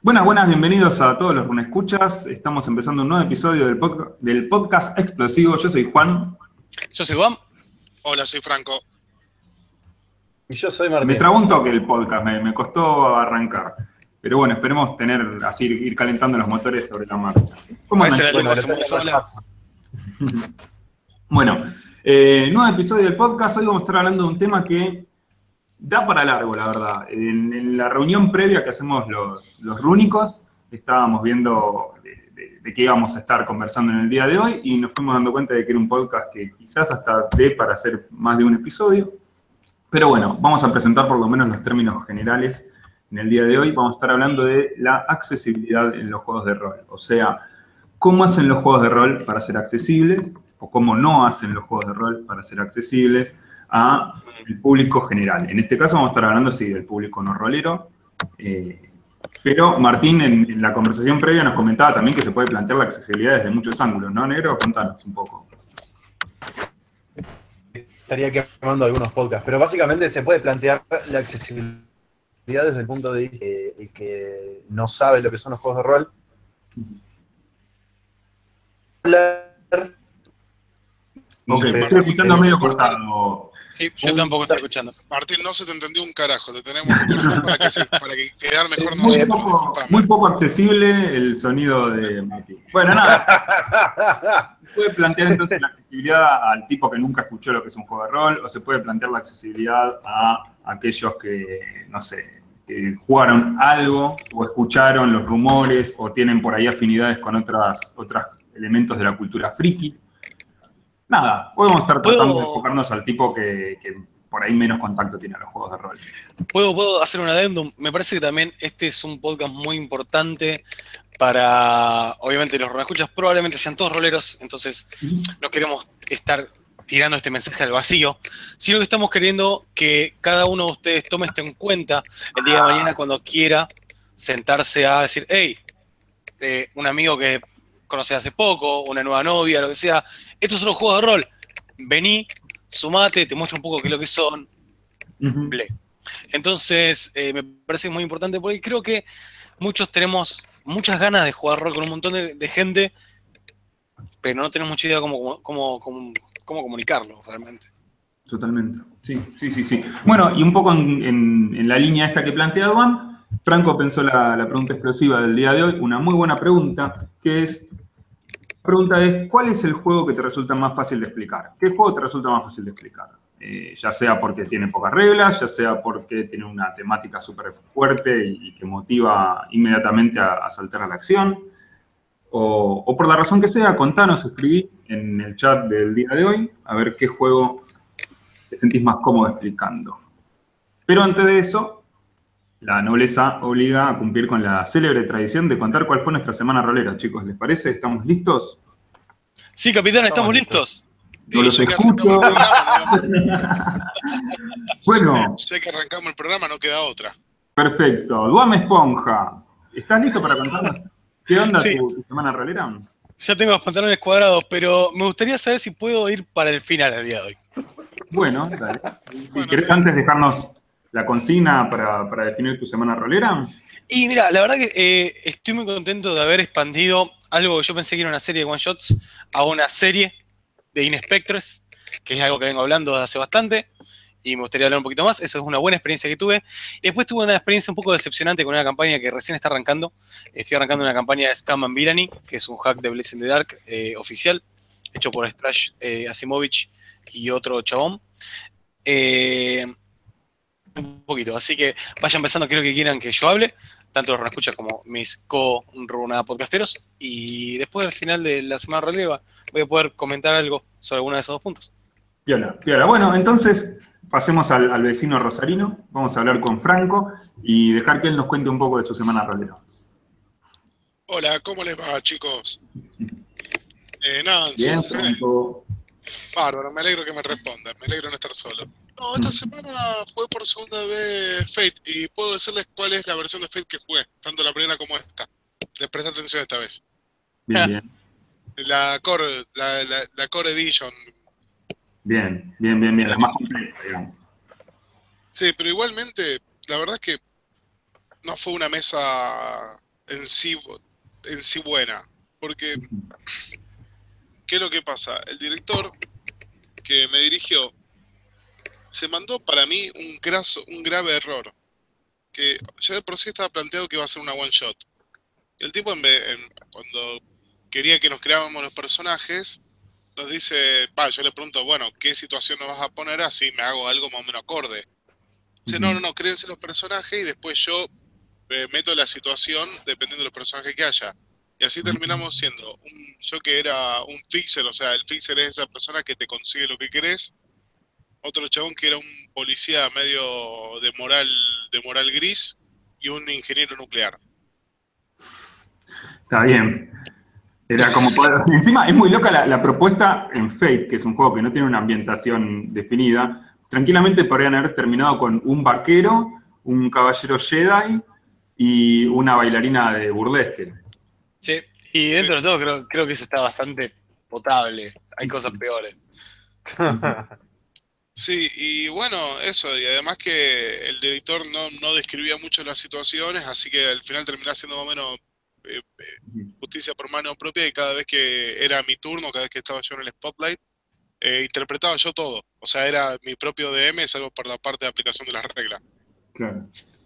Buenas, buenas, bienvenidos a todos los Runescuchas. Estamos empezando un nuevo episodio del podcast explosivo. Yo soy Juan. Yo soy Juan. Hola, soy Franco. Y yo soy Martín. Me trabó un toque el podcast, me costó arrancar. Pero bueno, esperemos ir calentando los motores sobre la marcha. ¿Cómo andan? Bueno, nuevo episodio del podcast. Hoy vamos a estar hablando de un tema que da para largo, la verdad. En la reunión previa que hacemos los rúnicos, estábamos viendo de qué íbamos a estar conversando en el día de hoy y nos fuimos dando cuenta de que era un podcast que quizás hasta dé para hacer más de un episodio. Pero bueno, vamos a presentar por lo menos los términos generales en el día de hoy. Vamos a estar hablando de la accesibilidad en los juegos de rol. O sea, cómo hacen los juegos de rol para ser accesibles o cómo no hacen los juegos de rol para ser accesibles al público general. En este caso vamos a estar hablando, sí, del público no rolero. Pero Martín en la conversación previa nos comentaba también que se puede plantear la accesibilidad desde muchos ángulos, ¿no, Negro? Contanos un poco. Estaría quemando algunos podcasts, pero básicamente se puede plantear la accesibilidad desde el punto de vista de que no sabe lo que son los juegos de rol. Ok, estoy escuchando medio cortado. Sí, yo tampoco estoy escuchando. Martín, no se te entendió un carajo. Te tenemos que cortar para que quedar mejor nosotros. Muy poco accesible el sonido de Martín. Bueno, nada. Se puede plantear entonces la accesibilidad al tipo que nunca escuchó lo que es un juego de rol, o se puede plantear la accesibilidad a aquellos que, no sé, que jugaron algo, o escucharon los rumores, o tienen por ahí afinidades con otros elementos de la cultura friki. Nada, hoy vamos a estar tratando de enfocarnos al tipo que por ahí menos contacto tiene a los juegos de rol. ¿Puedo hacer un adendum? Me parece que también este es un podcast muy importante para, obviamente, los escuchas probablemente sean todos roleros, entonces no queremos estar tirando este mensaje al vacío, sino que estamos queriendo que cada uno de ustedes tome esto en cuenta el día de mañana cuando quiera sentarse a decir, hey, un amigo que conocí hace poco, una nueva novia, lo que sea, estos son los juegos de rol, vení, sumate, te muestro un poco qué es lo que son, ble. Entonces, me parece muy importante porque creo que muchos tenemos muchas ganas de jugar rol con un montón de gente, pero no tenemos mucha idea cómo comunicarlo realmente. Totalmente, sí. Bueno, y un poco en la línea esta que plantea Juan, Franco pensó la pregunta explosiva del día de hoy, una muy buena pregunta, que es, la pregunta es, ¿cuál es el juego que te resulta más fácil de explicar? ¿Qué juego te resulta más fácil de explicar? Ya sea porque tiene pocas reglas, ya sea porque tiene una temática súper fuerte y que motiva inmediatamente a saltar a la acción, o por la razón que sea, contanos, escribí en el chat del día de hoy, a ver qué juego te sentís más cómodo explicando. Pero antes de eso, la nobleza obliga a cumplir con la célebre tradición de contar cuál fue nuestra semana rolera, chicos. ¿Les parece? ¿Estamos listos? Sí, capitán, estamos listos. No los escucho. Bueno. Ya que arrancamos el programa, no queda otra. Perfecto. Duame Esponja, ¿estás listo para contarnos qué onda tu semana rolera? Ya tengo los pantalones cuadrados, pero me gustaría saber si puedo ir para el final del día de hoy. Bueno, dale. ¿Querés antes dejarnos la consigna para definir tu semana rolera? Y mira, la verdad que estoy muy contento de haber expandido algo que yo pensé que era una serie de one-shots a una serie de Inspectres, que es algo que vengo hablando desde hace bastante, y me gustaría hablar un poquito más. Eso es una buena experiencia que tuve. Y después tuve una experiencia un poco decepcionante con una campaña que recién está arrancando. Estoy arrancando una campaña de Scam and Villainy, que es un hack de Blaze in the Dark oficial, hecho por Strash Asimovich y otro chabón. Un poquito, así que vayan pensando qué es lo que quieran que yo hable, tanto los escuchas como mis co-runa podcasteros, y después al final de la semana releva voy a poder comentar algo sobre alguno de esos dos puntos. Piola. Bueno, entonces pasemos al vecino rosarino, vamos a hablar con Franco y dejar que él nos cuente un poco de su semana rolera. Hola, ¿cómo les va, chicos? Nada, bien, Franco. Bárbaro, me alegro que me respondan, me alegro de no estar solo. No, esta semana jugué por segunda vez Fate y puedo decirles cuál es la versión de Fate que jugué, tanto la primera como esta. Les presté atención esta vez. Bien. La Core Edition. Bien. La más completa, digamos. Sí, pero igualmente, la verdad es que no fue una mesa en sí buena. Porque, ¿qué es lo que pasa? El director que me dirigió se mandó para mí un grave error. Que ya de por sí estaba planteado que iba a ser una one shot. El tipo cuando quería que nos creáramos los personajes, nos dice, yo le pregunto, bueno, ¿qué situación nos vas a poner? Así me hago algo más o menos acorde. Dice, no, créense los personajes y después yo meto la situación dependiendo de los personajes que haya. Y así terminamos siendo yo que era un fixer, o sea, el fixer es esa persona que te consigue lo que querés. Otro chabón que era un policía medio de moral gris y un ingeniero nuclear. Está bien. Era como encima es muy loca la propuesta en Fate, que es un juego que no tiene una ambientación definida. Tranquilamente podrían haber terminado con un vaquero, un caballero Jedi y una bailarina de burlesque. Sí, y dentro de todo creo que eso está bastante potable. Hay cosas peores. Sí, y bueno, eso, y además que el director no describía mucho las situaciones, así que al final terminaba siendo más o menos justicia por mano propia, y cada vez que era mi turno, cada vez que estaba yo en el spotlight, interpretaba yo todo. O sea, era mi propio DM, salvo por la parte de aplicación de las reglas. Claro.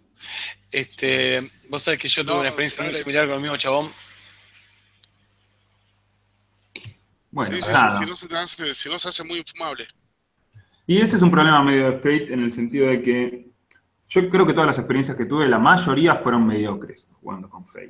Vos sabés que yo tuve una experiencia muy similar con el mismo chabón. Bueno, sí, nada. Si no se hace muy infumable. Y ese es un problema medio de Fate en el sentido de que yo creo que todas las experiencias que tuve, la mayoría fueron mediocres jugando con Fate.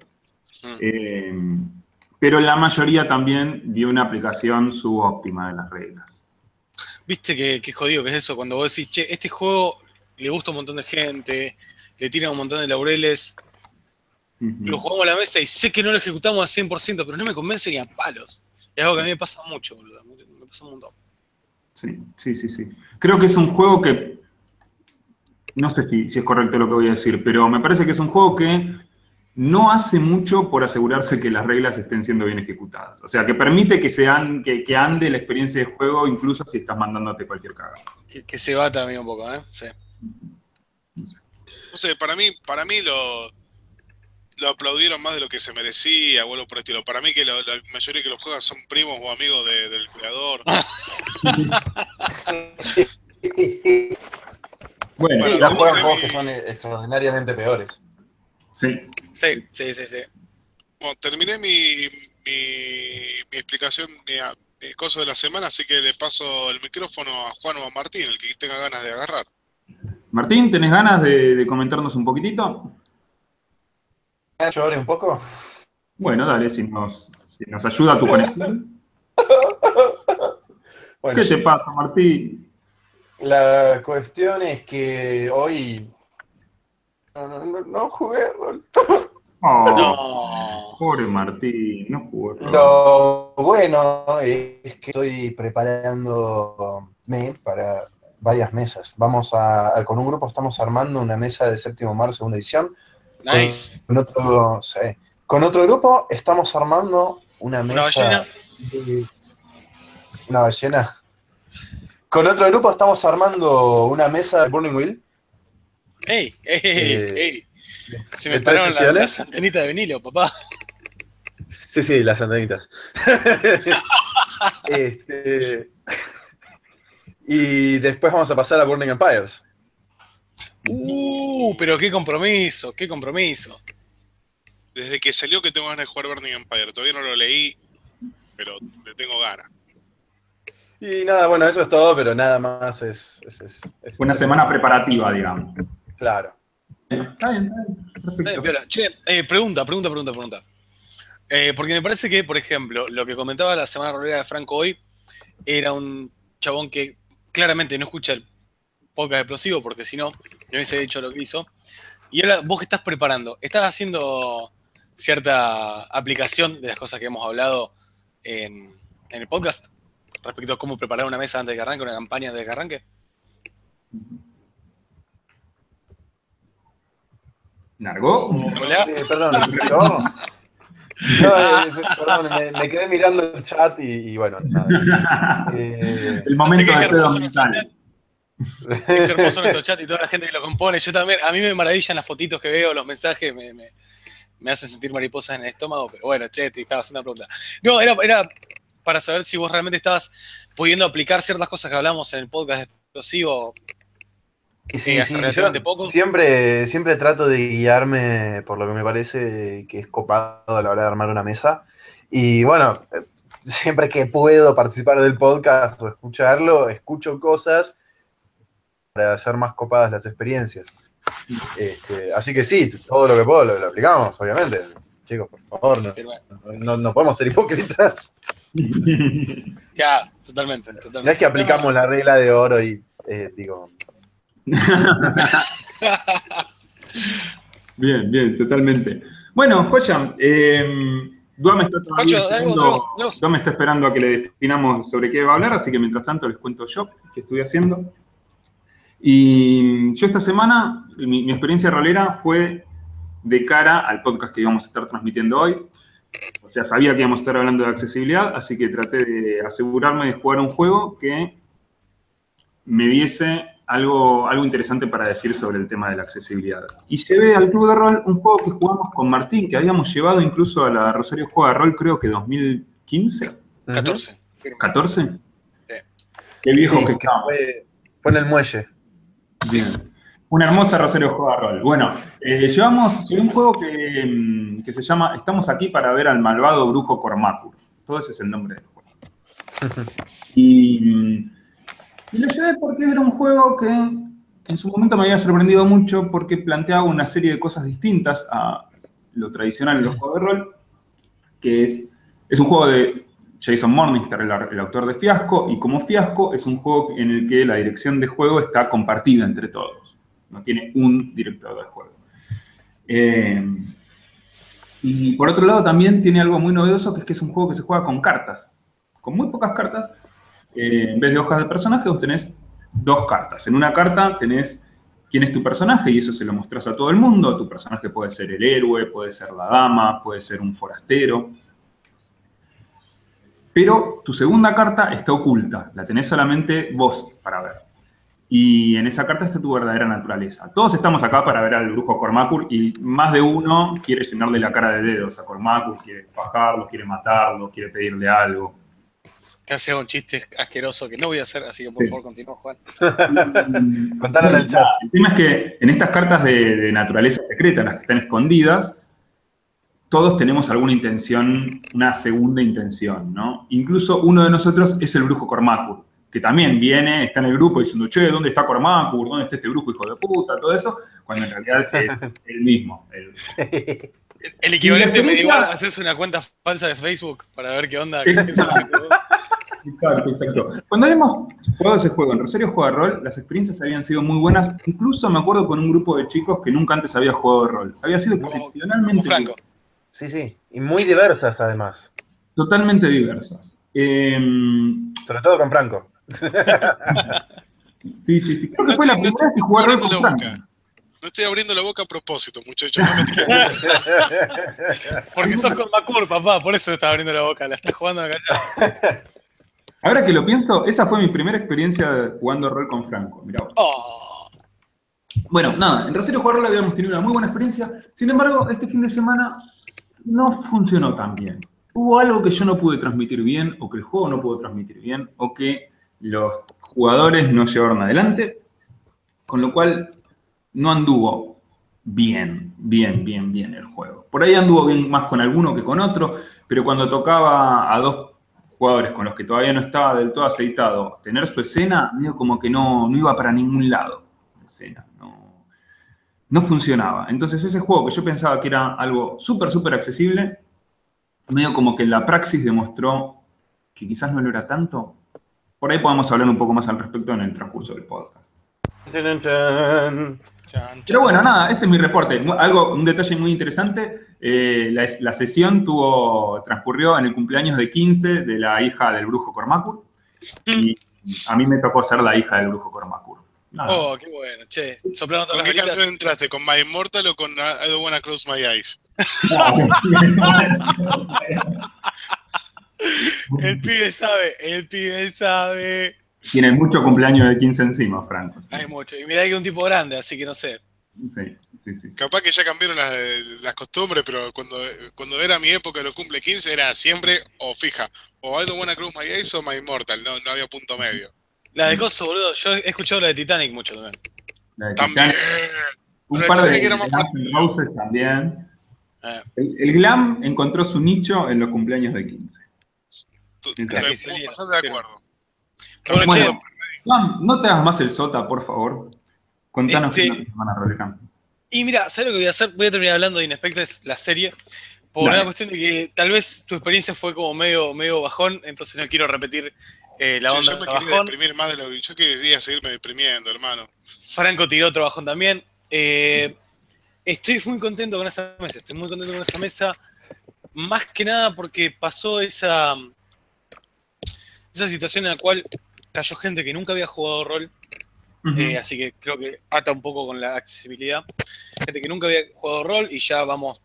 Pero la mayoría también vio una aplicación subóptima de las reglas. Viste que jodido que es eso, cuando vos decís, che, este juego le gusta a un montón de gente, le tiran un montón de laureles, lo jugamos a la mesa y sé que no lo ejecutamos al 100%, pero no me convence ni a palos. Es algo que a mí me pasa mucho, boludo, me pasa un montón. Sí. Creo que es un juego que, no sé si es correcto lo que voy a decir, pero me parece que es un juego que no hace mucho por asegurarse que las reglas estén siendo bien ejecutadas. O sea, que permite que ande la experiencia de juego incluso si estás mandándote cualquier cagada. Que se bata a mí un poco, ¿eh? Sí. No sé, para mí lo aplaudieron más de lo que se merecía, o algo por el estilo. Para mí que la mayoría que los juegan son primos o amigos del creador. Bueno, ya juegan juegos que son extraordinariamente peores. Sí. Bueno, terminé mi explicación, mi coso de la semana, así que le paso el micrófono a Juan o a Martín, el que tenga ganas de agarrar. Martín, ¿tenés ganas de comentarnos un poquitito? ¿Llore un poco? Bueno, dale, si nos ayuda tu conexión. Bueno, ¿Qué te pasa, Martín? La cuestión es que hoy no jugué rol. No. Pobre Martín, no jugué rol. Lo bueno es que estoy preparándome para varias mesas. Con un grupo estamos armando una mesa de Séptimo Mar, segunda edición. Nice. Con otro grupo estamos armando una mesa. ¿Una ballena? ¿Una ballena? Con otro grupo estamos armando una mesa de Burning Wheel. ¡Ey! Se me pararon las antenitas de vinilo, papá. Sí, las antenitas. Y después vamos a pasar a Burning Empires. Pero qué compromiso. Desde que salió que tengo ganas de jugar Burning Empire. Todavía no lo leí, pero le tengo ganas. Y nada, bueno, eso es todo, pero nada más es una semana preparativa, digamos. Claro. Está bien, perfecto. Che, pregunta. Porque me parece que, por ejemplo, lo que comentaba la semana rolera de Franco hoy era un chabón que claramente no escucha el podcast explosivo, porque si no, me hubiese dicho lo que hizo. Y ahora, vos que estás preparando, ¿estás haciendo cierta aplicación de las cosas que hemos hablado en el podcast respecto a cómo preparar una mesa antes de que arranque, una campaña antes de que arranque? ¿Largó? Hola. Perdón, me quedé mirando el chat y bueno, nada. El momento de pedo mental. Es hermoso nuestro chat y toda la gente que lo compone. Yo también, a mí me maravillan las fotitos que veo, los mensajes, me hacen sentir mariposas en el estómago, pero bueno, che, te estaba haciendo una pregunta. No, era para saber si vos realmente estabas pudiendo aplicar ciertas cosas que hablamos en el podcast explosivo. Y sí, hace sí, relativamente yo poco. siempre trato de guiarme por lo que me parece que es copado a la hora de armar una mesa. Y bueno, siempre que puedo participar del podcast o escucharlo, escucho cosas para hacer más copadas las experiencias. Así que sí, todo lo que puedo lo aplicamos, obviamente. Chicos, por favor, no podemos ser hipócritas. Ya, totalmente. No es que aplicamos la regla de oro y digo... Bien, totalmente. Bueno, Joya, Dua me está esperando a que le definamos sobre qué va a hablar, así que mientras tanto les cuento yo qué estoy haciendo. Y yo esta semana, mi experiencia rolera fue de cara al podcast que íbamos a estar transmitiendo hoy. O sea, sabía que íbamos a estar hablando de accesibilidad, así que traté de asegurarme de jugar un juego que me diese algo interesante para decir sobre el tema de la accesibilidad. Y llevé al Club de Rol un juego que jugamos con Martín, que habíamos llevado incluso a la Rosario Juega de Rol, creo que 2015. 14. ¿14? Sí. Qué viejo Sí, que estaba. Fue en el muelle. Bien. Una hermosa Rosario Juega de Rol. Bueno, llevé un juego que se llama Estamos aquí para ver al malvado brujo Cormacur. Todo ese es el nombre del juego. Y lo llevé porque era un juego que en su momento me había sorprendido mucho porque planteaba una serie de cosas distintas a lo tradicional en los juegos de rol, que es un juego de Jason Morningstar, el autor de Fiasco, y como Fiasco es un juego en el que la dirección de juego está compartida entre todos. No tiene un director de juego. Y por otro lado también tiene algo muy novedoso, que es un juego que se juega con cartas. Con muy pocas cartas. En vez de hojas de personaje, vos tenés 2 cartas. En una carta tenés quién es tu personaje y eso se lo mostrás a todo el mundo. Tu personaje puede ser el héroe, puede ser la dama, puede ser un forastero. Pero tu segunda carta está oculta. La tenés solamente vos para ver. Y en esa carta está tu verdadera naturaleza. Todos estamos acá para ver al brujo Cormacur y más de uno quiere llenarle la cara de dedos a Cormacur, quiere bajarlo, quiere matarlo, quiere pedirle algo. Casi hago un chiste asqueroso que no voy a hacer, así que por favor continúa, Juan. Contalo en el chat. El tema es que en estas cartas de naturaleza secreta, las que están escondidas, todos tenemos alguna intención, una segunda intención, ¿no? Incluso uno de nosotros es el brujo Cormacur, que también viene, está en el grupo diciendo, che, ¿dónde está Cormacur? ¿Dónde está este brujo hijo de puta? Todo eso, cuando en realidad es el mismo. El equivalente medieval a hacerse una cuenta falsa de Facebook para ver qué onda. Exacto. Cuando habíamos jugado ese juego en Rosario Juega de Rol, las experiencias habían sido muy buenas. Incluso me acuerdo con un grupo de chicos que nunca antes había jugado de rol. Había sido excepcionalmente... Como Franco. Sí. Y muy diversas, además. Totalmente diversas. Sobre todo con Franco. Sí. Creo que fue la primera vez que jugué rol con Franco. No estoy abriendo la boca a propósito, muchachos. No Porque sos con Macur, papá, por eso te estás abriendo la boca, la estás jugando acá. Ahora que lo pienso, esa fue mi primera experiencia jugando rol con Franco. Mirá vos. Oh. Bueno, nada, en Rosario Juega de Rol habíamos tenido una muy buena experiencia. Sin embargo, este fin de semana no funcionó tan bien. Hubo algo que yo no pude transmitir bien, o que el juego no pudo transmitir bien, o que los jugadores no llevaron adelante, con lo cual no anduvo bien el juego. Por ahí anduvo bien más con alguno que con otro, pero cuando tocaba a 2 jugadores con los que todavía no estaba del todo aceitado tener su escena, medio como que no iba para ningún lado. La escena, no funcionaba. Entonces ese juego que yo pensaba que era algo súper accesible, medio como que la praxis demostró que quizás no lo era tanto. Por ahí podemos hablar un poco más al respecto en el transcurso del podcast. Pero bueno, nada, ese es mi reporte. Un detalle muy interesante, la sesión transcurrió en el cumpleaños de 15 de la hija del brujo Cormacur. Y a mí me tocó ser la hija del brujo Cormacur. Nada. Oh, qué bueno, che. Soplando todas ¿Con las qué velitas. canción entraste? ¿Con My Immortal o con I Don't Wanna Close My Eyes? El pibe sabe. Tiene mucho cumpleaños de 15 encima, Franco. ¿Sí? Hay mucho. Y mirá que es un tipo grande, así que no sé. Sí. Sí. Capaz que ya cambiaron las costumbres, pero cuando era mi época de los cumple 15 era siempre o fija. O I don't wanna close my eyes o my immortal, no había punto medio. La de Coso, boludo. Yo he escuchado la de Titanic mucho también. La de También. Titanic. Un Pero par la de Titanic era más Guns N' Roses también. Eh, El glam encontró su nicho en los cumpleaños de 15. La que Estoy se viera, bastante de pero- acuerdo. Bueno, che, Bueno, Juan, no te hagas más el sota, por favor. Contanos qué Este- es la semana Rolecamp. y mira, ¿sabes lo que voy a hacer? Voy a terminar hablando de Inspectres, la serie, por Dale. una cuestión de que tal vez tu experiencia fue como medio bajón, entonces no quiero repetir la Che, onda yo me de quería bajón. deprimir más de lo que yo quería seguirme deprimiendo, hermano. Franco tiró otro bajón también. Estoy muy contento con esa mesa, más que nada porque pasó esa situación en la cual cayó gente que nunca había jugado rol. Ujú. Así que creo que ata un poco con la accesibilidad. Gente que nunca había jugado rol y ya vamos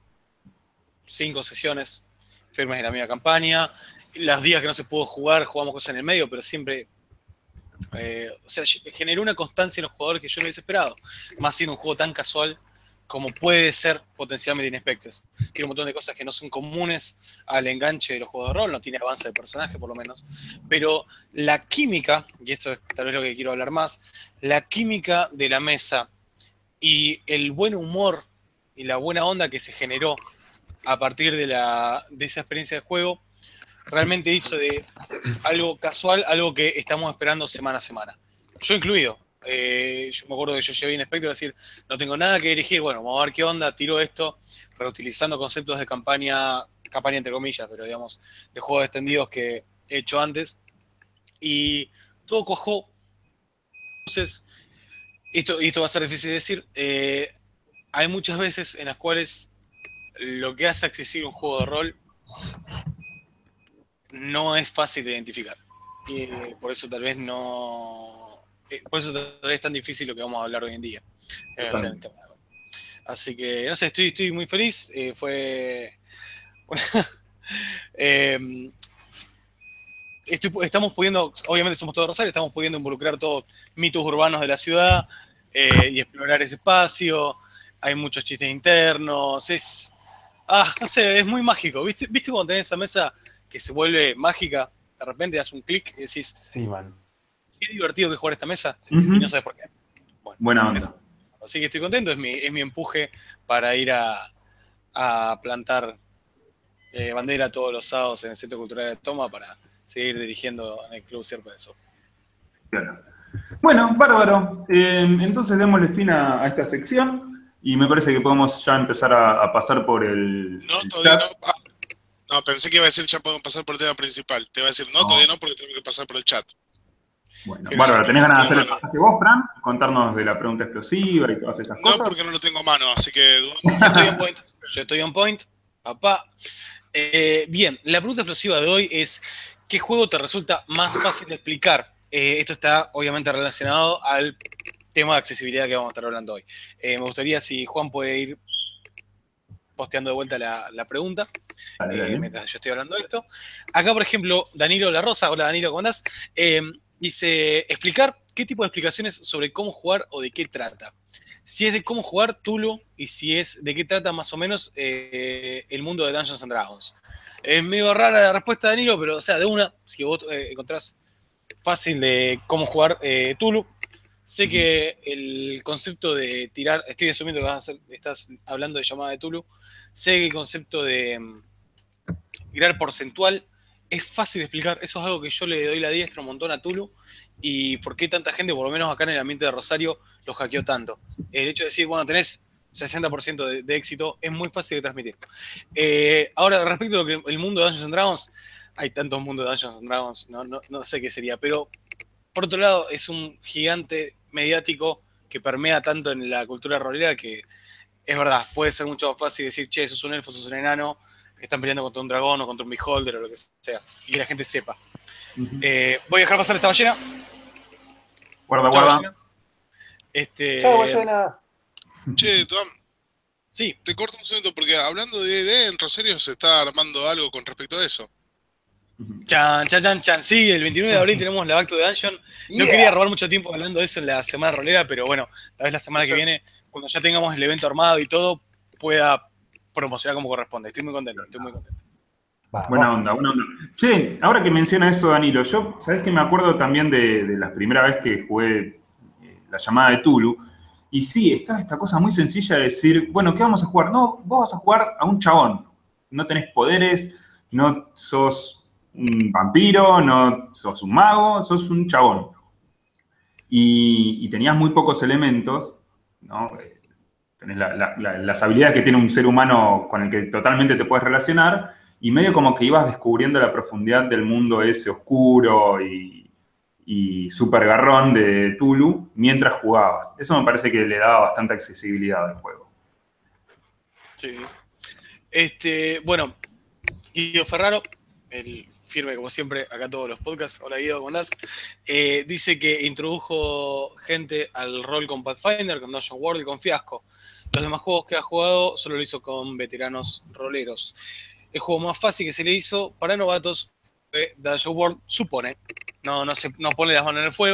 5 sesiones firmes en la misma campaña. Los días que no se pudo jugar, jugamos cosas en el medio, pero siempre. O sea, generó una constancia en los jugadores que yo no hubiese esperado. Más siendo un juego tan casual como puede ser potencialmente Inspectres. Tiene un montón de cosas que no son comunes al enganche de los juegos de rol, no tiene avance de personaje por lo menos. Pero la química, y esto es tal vez lo que quiero hablar más, la química de la mesa y el buen humor y la buena onda que se generó a partir de esa experiencia de juego, realmente hizo de algo casual, algo que estamos esperando semana a semana. Yo incluido. Yo me acuerdo que yo llevé Inspector a decir, no tengo nada que dirigir, bueno, vamos a ver qué onda, tiro esto, reutilizando conceptos de campaña entre comillas, pero digamos, de juegos extendidos que he hecho antes. Y todo cuajó. Entonces, esto va a ser difícil de decir, hay muchas veces en las cuales lo que hace accesible un juego de rol no es fácil de identificar. Y por eso tal vez no. Por eso tal vez es tan difícil lo que vamos a hablar hoy en día. O sea, en el tema. Así que, no sé, estoy muy feliz. Fue. Estamos pudiendo, obviamente somos todos Rosario, estamos pudiendo involucrar todos mitos urbanos de la ciudad y explorar ese espacio. Hay muchos chistes internos. No sé, es muy mágico. ¿Viste cuando tenés esa mesa que se vuelve mágica? De repente das un clic y decís, Sí, man. qué divertido que jugar esta mesa, Ujú. y no sabes por qué. Bueno, Buena onda. eso. Así que estoy contento, es mi empuje para ir a plantar bandera todos los sábados en el Centro Cultural de Toma para seguir dirigiendo en el Club Sierpe de Sol. Claro. Bueno, bárbaro. Entonces démosle fin a esta sección y me parece que podemos ya empezar a pasar por el Todavía chat. no. No, pensé que iba a decir ya podemos pasar por el tema principal. Te iba a decir no, todavía no, porque tenemos que pasar por el chat. Bueno, Pero bárbaro, sí, ¿tenés ganas de hacer el bueno. pasaje vos, Fran? Contarnos de la pregunta explosiva y todas esas No, cosas. porque no lo tengo a mano, así que Yo estoy on point, papá. Bien, la pregunta explosiva de hoy es, ¿qué juego te resulta más fácil de explicar? Esto está obviamente relacionado al tema de accesibilidad que vamos a estar hablando hoy. Me gustaría si Juan puede ir posteando de vuelta la pregunta, Dale. mientras yo estoy hablando de esto. Acá, por ejemplo, Danilo La Rosa, hola Danilo, ¿cómo andás? Dice, explicar qué tipo de explicaciones sobre cómo jugar o de qué trata. Si es de cómo jugar Tulu y si es de qué trata más o menos el mundo de Dungeons and Dragons. Es medio rara la respuesta de Danilo, pero o sea, de una, si vos encontrás fácil de cómo jugar Tulu. Sé que el concepto de tirar, estoy asumiendo que estás hablando de llamada de Tulu. Sé que el concepto de tirar porcentual es fácil de explicar. Eso es algo que yo le doy la diestra un montón a Tulu. Y por qué tanta gente, por lo menos acá en el ambiente de Rosario, lo hackeó tanto. El hecho de decir, bueno, tenés 60% de éxito, es muy fácil de transmitir. Ahora, respecto a lo que el mundo de Dungeons and Dragons, hay tantos mundos de Dungeons and Dragons, no sé qué sería, pero por otro lado, es un gigante mediático que permea tanto en la cultura rolera que es verdad, puede ser mucho más fácil decir, che, sos un elfo, sos un enano, que están peleando contra un dragón o contra un beholder o lo que sea, y que la gente sepa. Voy a dejar pasar esta ballena. Guarda. Ballena. ¡Chao, ballena! Che, Tom, Sí, te corto un segundo porque hablando de D&D, en Rosario se está armando algo con respecto a eso. chan. Sí, el 29 de abril tenemos la Back to the Dungeon. No Yeah. quería robar mucho tiempo hablando de eso en la semana rolera, pero bueno, tal vez la semana que viene cuando ya tengamos el evento armado y todo, pueda promocionar como corresponde. Estoy muy contento. Vamos. Buena onda, buena onda. Che, ahora que menciona eso, Danilo, yo, ¿sabés que me acuerdo también de la primera vez que jugué la llamada de Tulu? Y sí, está esta cosa muy sencilla de decir, bueno, ¿qué vamos a jugar? No, vos vas a jugar a un chabón. No tenés poderes, no sos un vampiro, no sos un mago, sos un chabón. Y tenías muy pocos elementos, ¿no? Tenés las habilidades que tiene un ser humano con el que totalmente te puedes relacionar, y medio como que ibas descubriendo la profundidad del mundo ese oscuro y súper garrón de Tulu mientras jugabas. Eso me parece que le daba bastante accesibilidad al juego. Sí. Bueno, Guido Ferraro, el firme como siempre, acá todos los podcasts. Hola Guido, ¿cómo andás? Dice que introdujo gente al rol con Pathfinder, con Dungeon World y con Fiasco. Los demás juegos que ha jugado solo lo hizo con veteranos roleros. El juego más fácil que se le hizo para novatos fue Dungeon World, supone. No pone las manos en el fuego.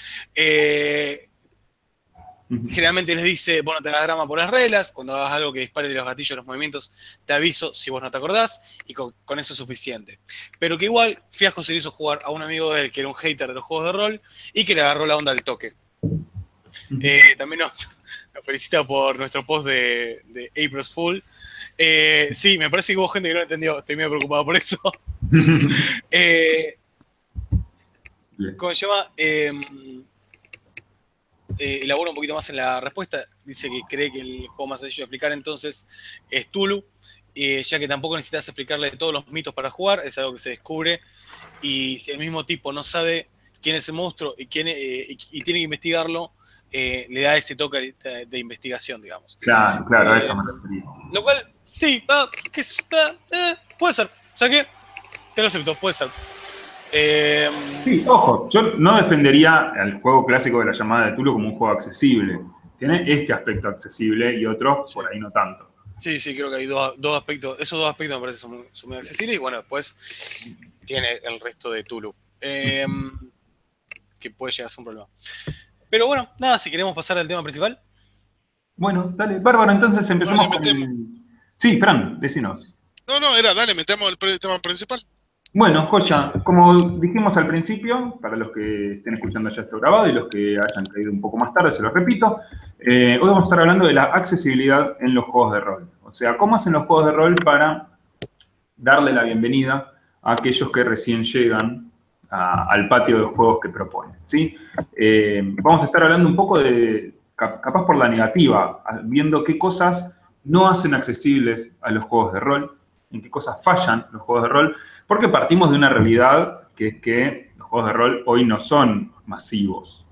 Generalmente les dice, vos no te hagas drama por las reglas, cuando hagas algo que dispare los gatillos, los movimientos, te aviso si vos no te acordás, y con eso es suficiente. Pero que igual Fiasco se le hizo jugar a un amigo de él que era un hater de los juegos de rol y que le agarró la onda al toque. También nos felicita por nuestro post de April's Fool. Sí, me parece que hubo gente que no lo entendió, estoy medio preocupado por eso. ¿Cómo se llama? Elabora un poquito más en la respuesta. Dice que cree que el juego más sencillo de explicar entonces es Tulu, ya que tampoco necesitas explicarle todos los mitos para jugar, es algo que se descubre, y si el mismo tipo no sabe quién es el monstruo y tiene que investigarlo, le da ese toque de investigación, digamos. Claro, a eso me refería. Lo cual, sí, puede ser. O sea que, te lo acepto, puede ser. Sí, ojo, yo no defendería al juego clásico de la llamada de Tulu como un juego accesible. Tiene este aspecto accesible y otros por ahí no tanto. Sí, creo que hay dos aspectos. Esos dos aspectos me parecen son muy accesibles. Y bueno, después tiene el resto de Tulu. Que puede llegar a ser un problema. Pero bueno, nada, si queremos pasar al tema principal. Bueno, dale, bárbaro, entonces empezamos con... Sí, Fran, decinos. No, dale, metemos el tema principal. Bueno, joya, como dijimos al principio, para los que estén escuchando ya esto grabado y los que hayan caído un poco más tarde, se los repito, hoy vamos a estar hablando de la accesibilidad en los juegos de rol. O sea, cómo hacen los juegos de rol para darle la bienvenida a aquellos que recién llegan al patio de juegos que proponen, ¿sí? Vamos a estar hablando un poco de, capaz por la negativa, viendo qué cosas no hacen accesibles a los juegos de rol, en qué cosas fallan los juegos de rol, porque partimos de una realidad que es que los juegos de rol hoy no son masivos.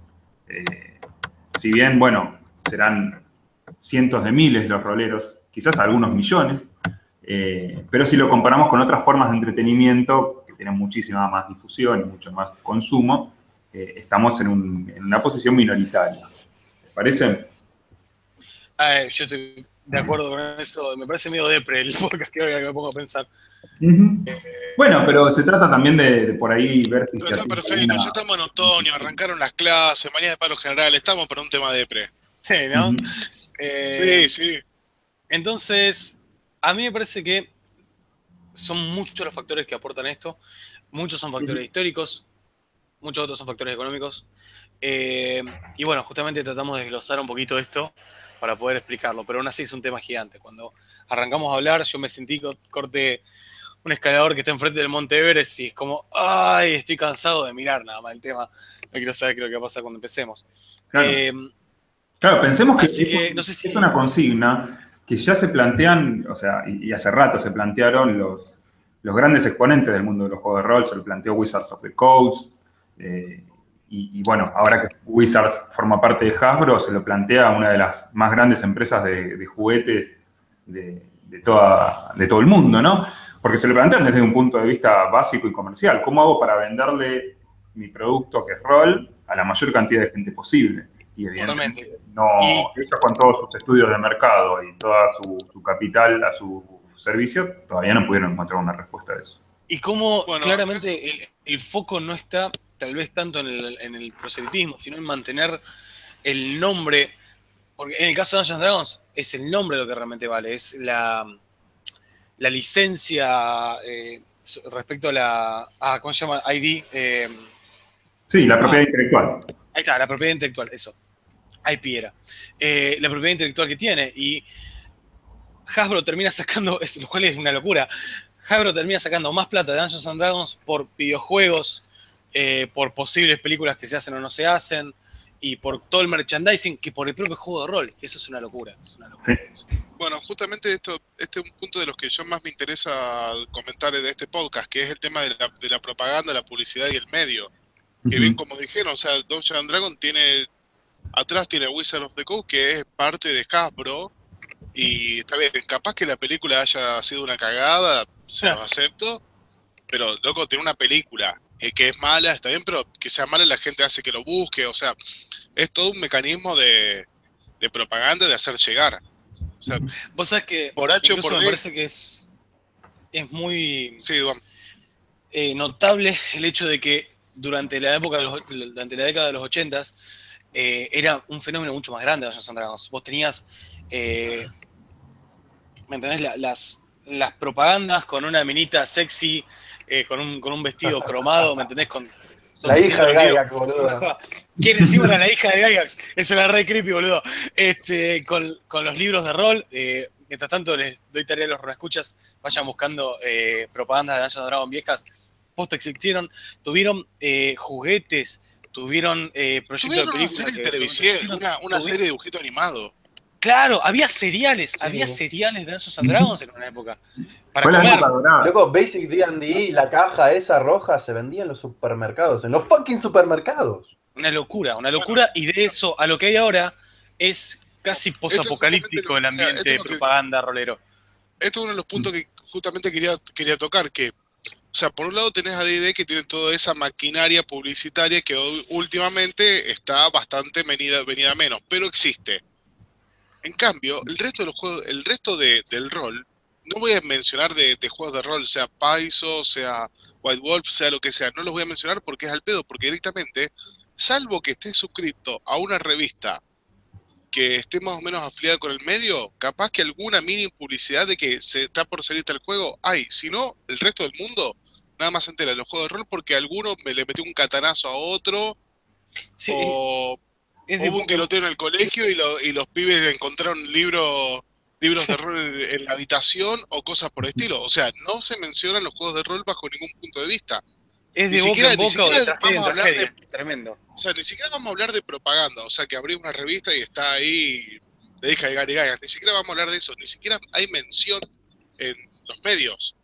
Si bien, bueno, serán cientos de miles los roleros, quizás algunos millones, pero si lo comparamos con otras formas de entretenimiento que tienen muchísima más difusión y mucho más consumo, estamos en una posición minoritaria. ¿Les parece? Yo estoy de acuerdo con eso. Me parece medio depre el podcast que hoy me pongo a pensar. Bueno, pero se trata también de por ahí ver si... Pero está perfecto, ya estamos en otoño, arrancaron las clases, mañana de paro general, estamos para un tema depre. Sí, ¿no? Sí. Entonces, a mí me parece que son muchos los factores que aportan esto. Muchos son factores históricos, muchos otros son factores económicos. Y bueno, justamente tratamos de desglosar un poquito esto para poder explicarlo, pero aún así es un tema gigante. Cuando arrancamos a hablar, yo me sentí corte un escalador que está enfrente del Monte Everest y es como, ay, estoy cansado de mirar nada más el tema. No quiero saber qué es lo que va a pasar cuando empecemos. Claro, pensemos que no sé si... es una consigna que ya se plantean, o sea, y hace rato se plantearon los grandes exponentes del mundo de los juegos de rol. Se lo planteó Wizards of the Coast, y bueno, ahora que Wizards forma parte de Hasbro, se lo plantea una de las más grandes empresas de juguetes de todo el mundo, ¿no? Porque se lo plantean desde un punto de vista básico y comercial. ¿Cómo hago para venderle mi producto, que es rol, a la mayor cantidad de gente posible? Y evidentemente ellos con todos sus estudios de mercado y toda su capital a su servicio, todavía no pudieron encontrar una respuesta a eso. Y cómo claramente el foco no está tal vez tanto en el proselitismo, sino en mantener el nombre, Porque en el caso de Dungeons Dragons es el nombre lo que realmente vale, es la licencia respecto a la... ¿cómo se llama? ID. Sí, la propiedad intelectual. Ahí está, la propiedad intelectual, eso. IP era. La propiedad intelectual que tiene. Y Hasbro termina sacando, lo cual es una locura, Hasbro termina sacando más plata de Dungeons and Dragons por videojuegos, por posibles películas que se hacen o no se hacen, y por todo el merchandising que por el propio juego de rol. Eso es una locura. Es una locura. Sí. Bueno, justamente este es un punto de los que yo más me interesa comentar de este podcast, que es el tema de la propaganda, la publicidad y el medio. Que bien como dijeron, o sea, Dungeons and Dragons atrás tiene Wizard of the Coast, que es parte de Hasbro, y está bien, capaz que la película haya sido una cagada, se lo acepto, pero loco, tiene una película que es mala, está bien, pero que sea mala la gente hace que lo busque, o sea, es todo un mecanismo de propaganda, de hacer llegar. O sea, vos sabés que por H o incluso por me B. parece que es muy Sí, Duan. notable el hecho de que durante la década de los 80s era un fenómeno mucho más grande de Dungeons and Dragons. Vos tenías, ¿me entendés? Las propagandas con una minita sexy, con un vestido cromado, ¿me entendés? La hija de Gygax, boludo. ¿Quién encima era la hija de Gygax? Eso era re creepy, boludo. Con los libros de rol, mientras tanto les doy tarea a los escuchas, vayan buscando propagandas de Dungeons and Dragons viejas. Post existieron, tuvieron juguetes, tuvieron proyectos de película. Una serie de televisión, una serie de dibujito animado. Claro, había cereales de Dungeons and Dragons en una época. Para Fue la comer. época dorada. Loco, Basic D&D, la caja esa roja se vendía en los supermercados, en los fucking supermercados. Una locura, y de eso a lo que hay ahora es casi posapocalíptico el ambiente de propaganda rolero. Esto es uno de los puntos que justamente quería tocar, que, o sea, por un lado tenés a D&D que tiene toda esa maquinaria publicitaria que últimamente está bastante venida menos, pero existe. En cambio, el resto de los juegos, del rol, no voy a mencionar de juegos de rol, sea Paizo, sea White Wolf, sea lo que sea, no los voy a mencionar porque es al pedo, porque directamente, salvo que estés suscrito a una revista que esté más o menos afiliada con el medio, capaz que alguna mini publicidad de que se está por salir tal juego hay, si no, el resto del mundo nada más se entera de los juegos de rol porque alguno le metió un catanazo a otro, Sí, o hubo un tiroteo en el colegio y los pibes encontraron libros de rol en la habitación o cosas por el estilo. O sea, no se mencionan los juegos de rol bajo ningún punto de vista. es de boca en boca o de tragedia en tragedia. Tremendo. O sea, ni siquiera vamos a hablar de propaganda. O sea, que abrimos una revista y está ahí, le dije a Gary Gygax. Ni siquiera vamos a hablar de eso. Ni siquiera hay mención en los medios.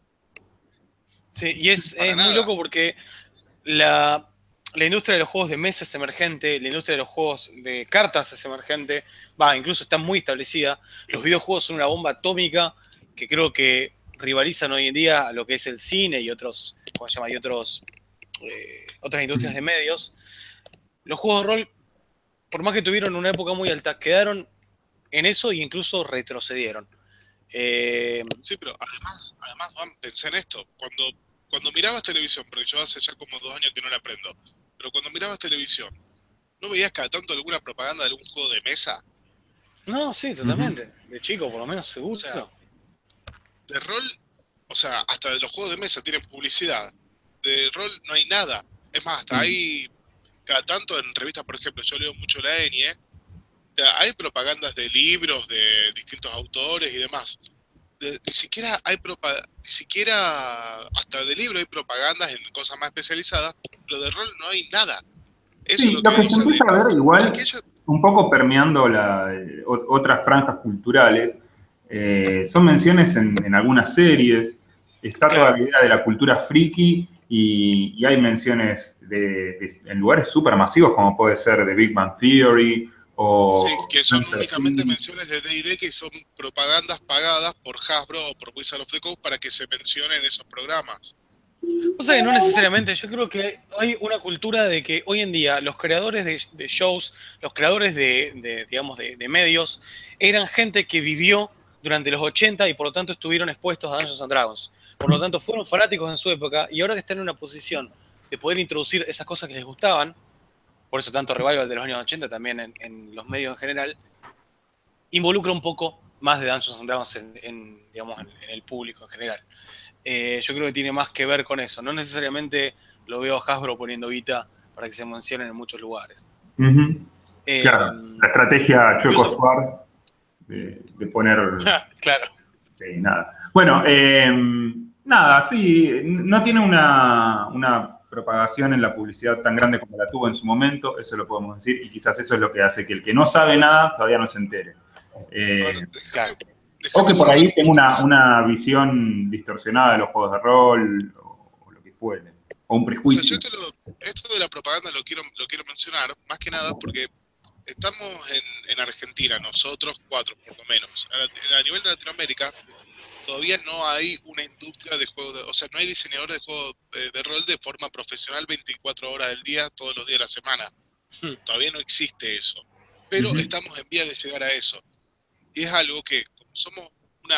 Sí, y es muy loco porque la industria de los juegos de mesa es emergente, la industria de los juegos de cartas es emergente, incluso está muy establecida. Los videojuegos son una bomba atómica que creo que rivalizan hoy en día a lo que es el cine y otras industrias de medios. Los juegos de rol, por más que tuvieron una época muy alta, quedaron en eso e incluso retrocedieron. Sí, pero además Juan, pensé en esto. Cuando mirabas televisión, porque yo hace ya como 2 años que no la aprendo, pero cuando mirabas televisión, ¿no veías cada tanto alguna propaganda de algún juego de mesa? No, sí, totalmente. De chico, por lo menos, seguro. O sea, de rol, o sea, hasta de los juegos de mesa tienen publicidad. De rol no hay nada. Es más, hasta hay, cada tanto en revistas, por ejemplo, yo leo mucho la Enie, hay propagandas de libros de distintos autores y demás. Ni siquiera hasta de libro hay propagandas en cosas más especializadas, pero de rol no hay nada. Eso Sí, es lo que se empieza a ver igual, un poco permeando otras franjas culturales, son menciones en algunas series, está toda la idea de la cultura friki y hay menciones en lugares súper masivos como puede ser The Big Bang Theory, sí, que son únicamente menciones de D&D que son propagandas pagadas por Hasbro o por Wizard of the Coast para que se mencionen esos programas. O sea, que no necesariamente, yo creo que hay una cultura de que hoy en día los creadores de shows, los creadores de medios, eran gente que vivió durante los 80 y por lo tanto estuvieron expuestos a Dungeons and Dragons. Por lo tanto fueron fanáticos en su época y ahora que están en una posición de poder introducir esas cosas que les gustaban, por eso tanto revival de los años 80 también en los medios en general, involucra un poco más de Dungeons and Dragons digamos, en el público en general. Yo creo que tiene más que ver con eso. No necesariamente lo veo a Hasbro poniendo guita para que se mencionen en muchos lugares. Claro, la estrategia Chueco Suar de poner... Claro. Sí, nada. Bueno, nada, sí, no tiene una propagación en la publicidad tan grande como la tuvo en su momento, eso lo podemos decir, y quizás eso es lo que hace que el que no sabe nada todavía no se entere. Claro. O que por ahí tenga una visión distorsionada de los juegos de rol, o lo que fuere, o un prejuicio. O sea, esto de la propaganda lo quiero mencionar, más que nada porque estamos en Argentina, nosotros 4 por lo menos. A nivel de Latinoamérica, todavía no hay una industria de juegos, o sea, no hay diseñadores de juegos de rol de forma profesional 24 horas del día, todos los días de la semana. Todavía no existe eso. Pero estamos en vías de llegar a eso. Y es algo que, como somos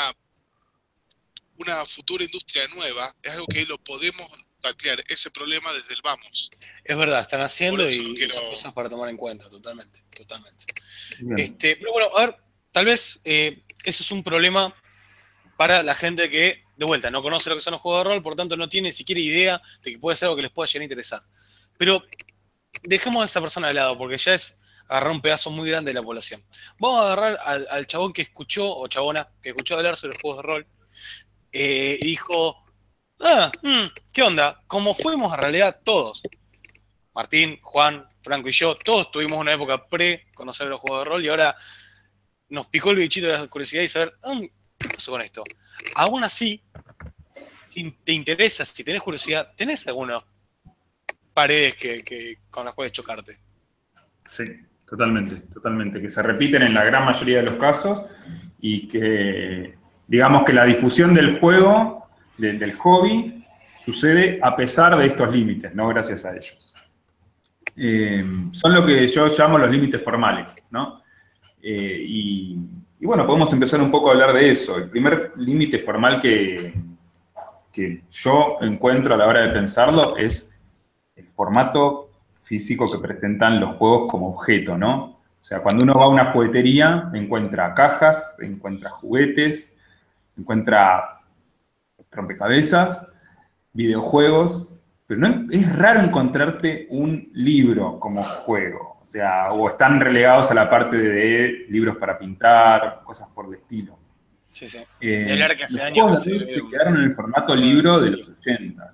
una futura industria nueva, es algo que lo podemos taclear, ese problema desde el vamos. Es verdad, están haciendo y son cosas para tomar en cuenta, totalmente. Pero bueno, a ver, tal vez eso es un problema para la gente que, de vuelta, no conoce lo que son los juegos de rol, por tanto no tiene ni siquiera idea de que puede ser algo que les pueda llegar a interesar. Pero dejemos a esa persona de lado, porque ya es agarrar un pedazo muy grande de la población. Vamos a agarrar al chabón que escuchó, o chabona, que escuchó hablar sobre los juegos de rol, y dijo, ¿qué onda? Como fuimos en realidad todos, Martín, Juan, Franco y yo, todos tuvimos una época pre-conocer los juegos de rol, y ahora nos picó el bichito de la curiosidad y saber, ¿qué pasó con esto? Aún así, si te interesa, si tenés curiosidad, ¿tenés algunas paredes con las cuales chocarte? Sí, totalmente. Que se repiten en la gran mayoría de los casos y que, digamos que la difusión del juego, del hobby, sucede a pesar de estos límites, no gracias a ellos. Son lo que yo llamo los límites formales, ¿no? Y bueno, podemos empezar un poco a hablar de eso. El primer límite formal que yo encuentro a la hora de pensarlo es el formato físico que presentan los juegos como objeto, ¿no? O sea, cuando uno va a una juguetería, encuentra cajas, encuentra juguetes, encuentra rompecabezas, videojuegos, pero es raro encontrarte un libro como juego. O sea, o están relegados a la parte de libros para pintar, cosas por el estilo. Sí. El arca hace los años. Se quedaron en el formato libro de los 80.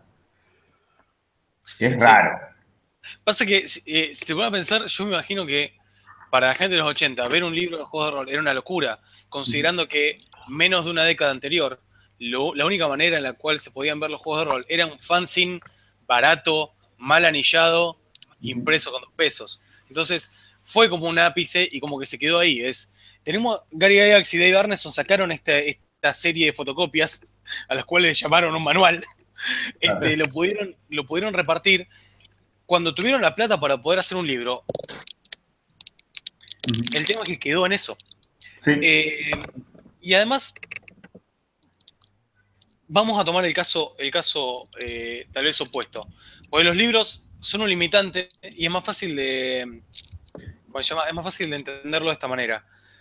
Es raro. Pasa que, si te pones a pensar, yo me imagino que para la gente de los 80, ver un libro de juegos de rol era una locura, considerando que menos de una década anterior, la única manera en la cual se podían ver los juegos de rol era un fanzine barato, mal anillado, impreso con 2 pesos. Entonces, fue como un ápice y como que se quedó ahí. Tenemos Gary Gygax y Dave Arneson sacaron esta serie de fotocopias, a las cuales le llamaron un manual. Lo pudieron repartir. Cuando tuvieron la plata para poder hacer un libro, el tema es que quedó en eso. Sí. Y además, vamos a tomar el caso tal vez opuesto. Porque los libros son un limitante y es más fácil de entenderlo de esta manera.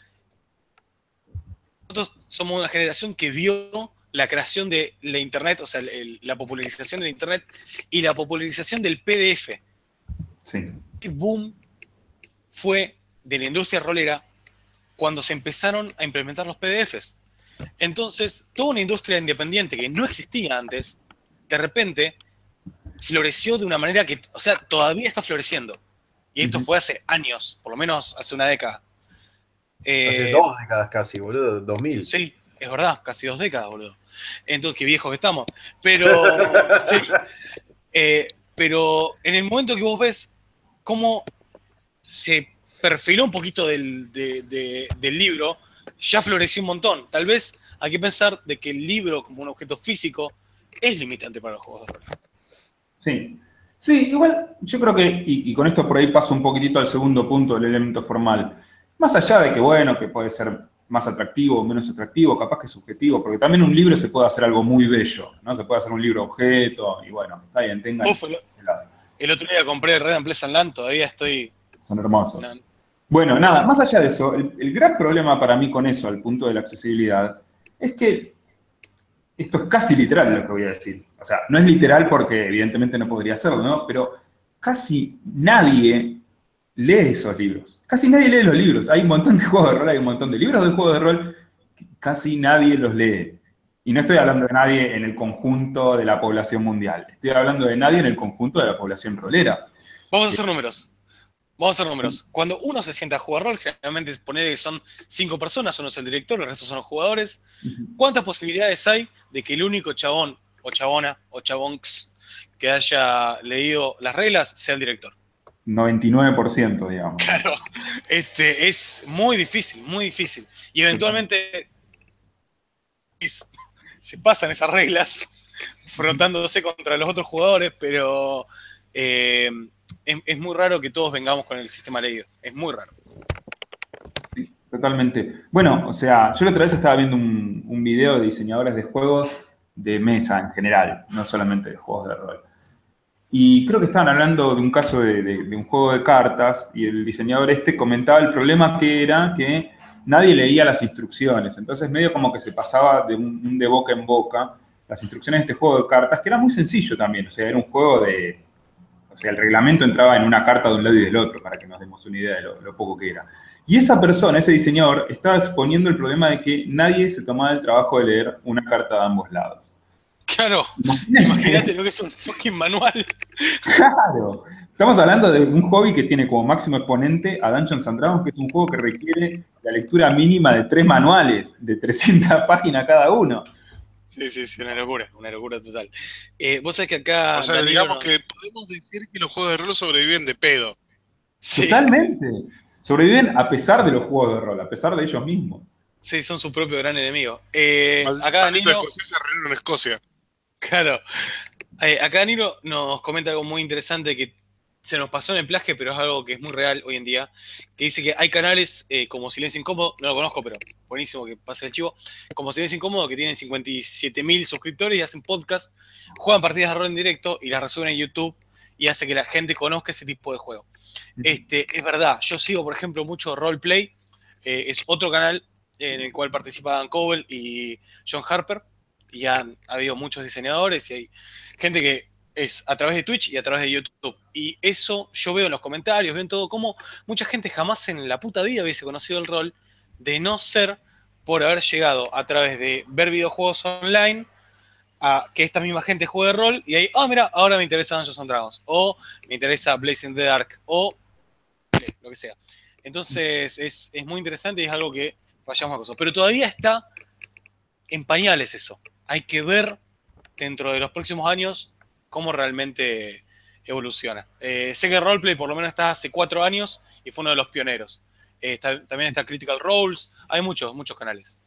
Nosotros somos una generación que vio la creación de la Internet, o sea, la popularización de la Internet y la popularización del PDF. Sí. El boom fue de la industria rolera cuando se empezaron a implementar los PDFs. Entonces, toda una industria independiente que no existía antes, de repente floreció de una manera que, o sea, todavía está floreciendo. Y esto fue hace años, por lo menos hace una década. Hace 2 décadas casi, boludo, 2000. Sí, es verdad, casi 2 décadas, boludo. Entonces, qué viejos que estamos. Pero, sí, pero en el momento que vos ves cómo se perfiló un poquito del libro, ya floreció un montón. Tal vez hay que pensar de que el libro como un objeto físico es limitante para los juegos de rol. Sí. Sí, igual yo creo que, y con esto por ahí paso un poquitito al segundo punto del elemento formal, más allá de que, bueno, que puede ser más atractivo o menos atractivo, capaz que es subjetivo, porque también un libro se puede hacer algo muy bello, ¿no? Se puede hacer un libro objeto, y bueno, está bien, tengan... El otro día compré Red and Pleasant Land, todavía estoy... Son hermosos. Bueno, nada, más allá de eso, el gran problema para mí con eso, al punto de la accesibilidad, es que esto es casi literal lo que voy a decir. O sea, no es literal porque evidentemente no podría hacerlo, ¿no? Pero casi nadie lee esos libros. Casi nadie lee los libros. Hay un montón de juegos de rol, hay un montón de libros de juegos de rol, casi nadie los lee. Y no estoy hablando de nadie en el conjunto de la población mundial. Estoy hablando de nadie en el conjunto de la población rolera. Vamos a hacer números. Vamos a hacer números. Cuando uno se sienta a jugar rol, generalmente poner que son 5 personas, uno es el director, el resto son los jugadores. ¿Cuántas posibilidades hay de que el único chabón, o chabona, o chabonx que haya leído las reglas sea el director? 99%, digamos. Claro, es muy difícil, muy difícil. Y eventualmente se pasan esas reglas frotándose contra los otros jugadores, pero es muy raro que todos vengamos con el sistema leído. Es muy raro. Sí, totalmente. Bueno, o sea, yo la otra vez estaba viendo un video de diseñadores de juegos de mesa en general, no solamente de juegos de rol. Y creo que estaban hablando de un caso de un juego de cartas y el diseñador comentaba el problema que era que nadie leía las instrucciones. Entonces medio como que se pasaba de boca en boca las instrucciones de este juego de cartas, que era muy sencillo también. O sea, era un juego de... O sea, el reglamento entraba en una carta de un lado y del otro, para que nos demos una idea de lo poco que era. Y esa persona, ese diseñador, estaba exponiendo el problema de que nadie se tomaba el trabajo de leer una carta de ambos lados. Claro, imagínate lo que es un fucking manual. Claro. Estamos hablando de un hobby que tiene como máximo exponente a Dungeons and Dragons, que es un juego que requiere la lectura mínima de 3 manuales, de 300 páginas cada uno. Sí, una locura total. Vos sabés que acá... O sea, Danilo, digamos que podemos decir que los juegos de rol sobreviven de pedo. Sí. Totalmente. Sobreviven a pesar de los juegos de rol, a pesar de ellos mismos. Sí, son su propio gran enemigo. Maldito Acá Danilo... escocés se reúnen en Escocia. Claro. Acá Danilo nos comenta algo muy interesante que se nos pasó en el plagio, pero es algo que es muy real hoy en día, que dice que hay canales como Silencio Incómodo, no lo conozco, pero buenísimo que pase el chivo, como Silencio Incómodo, que tienen 57.000 suscriptores y hacen podcast, juegan partidas de rol en directo y las resuben en YouTube y hace que la gente conozca ese tipo de juego. Es verdad, yo sigo, por ejemplo, mucho Roleplay, es otro canal en el cual participa Dan Cowell y John Harper, y ha habido muchos diseñadores y hay gente que es a través de Twitch y a través de YouTube. Y eso yo veo en los comentarios, veo en todo, como mucha gente jamás en la puta vida hubiese conocido el rol, de no ser por haber llegado a través de ver videojuegos online, a que esta misma gente juegue rol, y ahí, mira, ahora me interesa Dungeons and Dragons, o me interesa Blazing the Dark, o lo que sea. Entonces es muy interesante y es algo que fallamos a cosas. Pero todavía está en pañales eso. Hay que ver dentro de los próximos años cómo realmente evoluciona. Sé que Roleplay por lo menos está hace 4 años y fue uno de los pioneros. También está Critical Roles, hay muchos canales.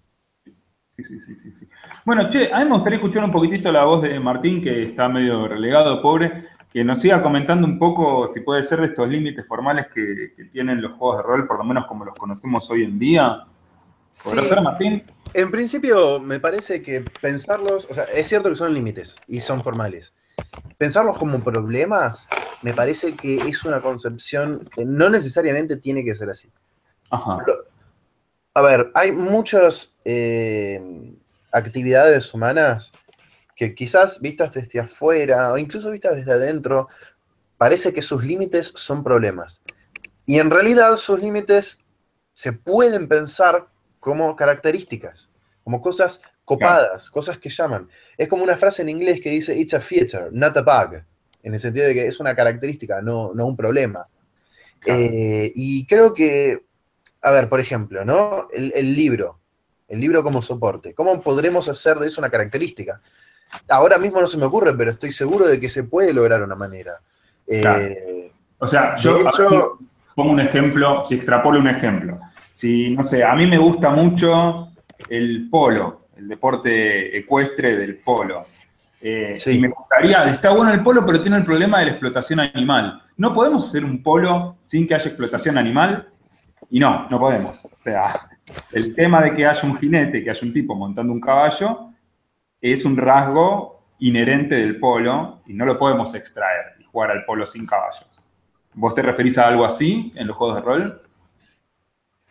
Sí. Bueno, che, a mí me gustaría escuchar un poquitito la voz de Martín, que está medio relegado, pobre, que nos siga comentando un poco, si puede ser, de estos límites formales que tienen los juegos de rol, por lo menos como los conocemos hoy en día. ¿Podrá ser, Martín? En principio, me parece que pensarlos, o sea, es cierto que son límites y son formales. Pensarlos como problemas, me parece que es una concepción que no necesariamente tiene que ser así. Ajá. A ver, hay muchas actividades humanas que quizás vistas desde afuera o incluso vistas desde adentro, parece que sus límites son problemas. Y en realidad sus límites se pueden pensar como características, como cosas copadas, claro, cosas que llaman. Es como una frase en inglés que dice, it's a feature, not a bug, en el sentido de que es una característica, no un problema. Claro. Y creo que, a ver, por ejemplo, ¿no? El libro como soporte. ¿Cómo podremos hacer de eso una característica? Ahora mismo no se me ocurre, pero estoy seguro de que se puede lograr una manera. Claro. O sea, yo pongo un ejemplo, si extrapolo un ejemplo. Si, no sé, a mí me gusta mucho el polo, el deporte ecuestre del polo. Sí. Y me gustaría, está bueno el polo, pero tiene el problema de la explotación animal. ¿No podemos hacer un polo sin que haya explotación animal? Y no podemos. O sea, el tema de que haya un jinete, que haya un tipo montando un caballo, es un rasgo inherente del polo y no lo podemos extraer y jugar al polo sin caballos. ¿Vos te referís a algo así en los juegos de rol?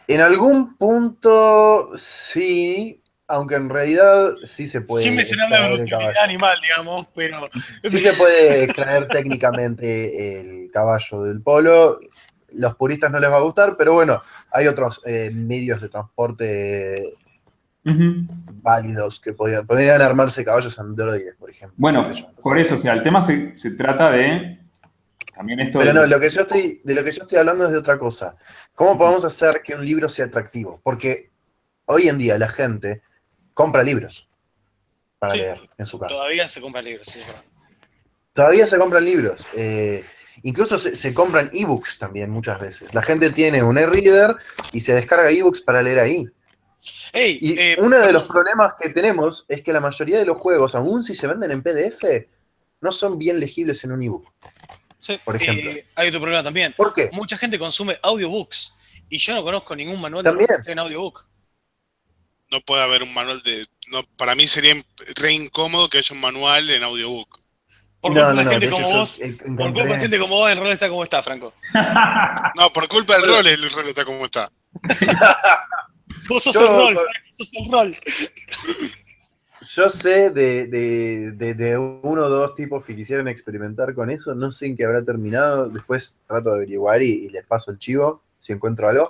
En algún punto sí, aunque en realidad sí se puede Sin mencionar la extraer el brutalidad caballo. animal, digamos, pero... Sí se puede extraer técnicamente el caballo del polo. Los puristas no les va a gustar, pero bueno, hay otros medios de transporte Ujú. válidos que podrían armarse caballos androides, por ejemplo. Bueno, Qué sé yo, no por sé. eso, o sea, el tema se trata de también esto Pero de no, los... de lo que yo estoy hablando es de otra cosa. ¿Cómo podemos hacer que un libro sea atractivo? Porque hoy en día la gente compra libros para Sí, leer en su casa. todavía se compran libros, sí, es verdad. Todavía se compran libros. Incluso se compran ebooks también muchas veces. La gente tiene un e-reader y se descarga ebooks para leer ahí. Ey, Y uno de los perdón. problemas que tenemos es que la mayoría de los juegos, aun si se venden en PDF, no son bien legibles en un ebook, Sí, por ejemplo. hay otro problema también. ¿Por qué? Mucha gente consume audiobooks y yo no conozco ningún manual de rol que También. esté en audiobook. No puede haber un manual de... No, para mí sería re incómodo que haya un manual en audiobook. Por culpa No, de no, una no. gente De hecho, como yo vos, por culpa de encontré. gente como vos, el rol está como está, Franco. No, por culpa del rol, el rol está como está. Vos sos el Yo, rol, Franco, sos el rol. yo sé de uno o dos tipos que quisieron experimentar con eso. No sé en qué habrá terminado. Después trato de averiguar y les paso el chivo si encuentro algo.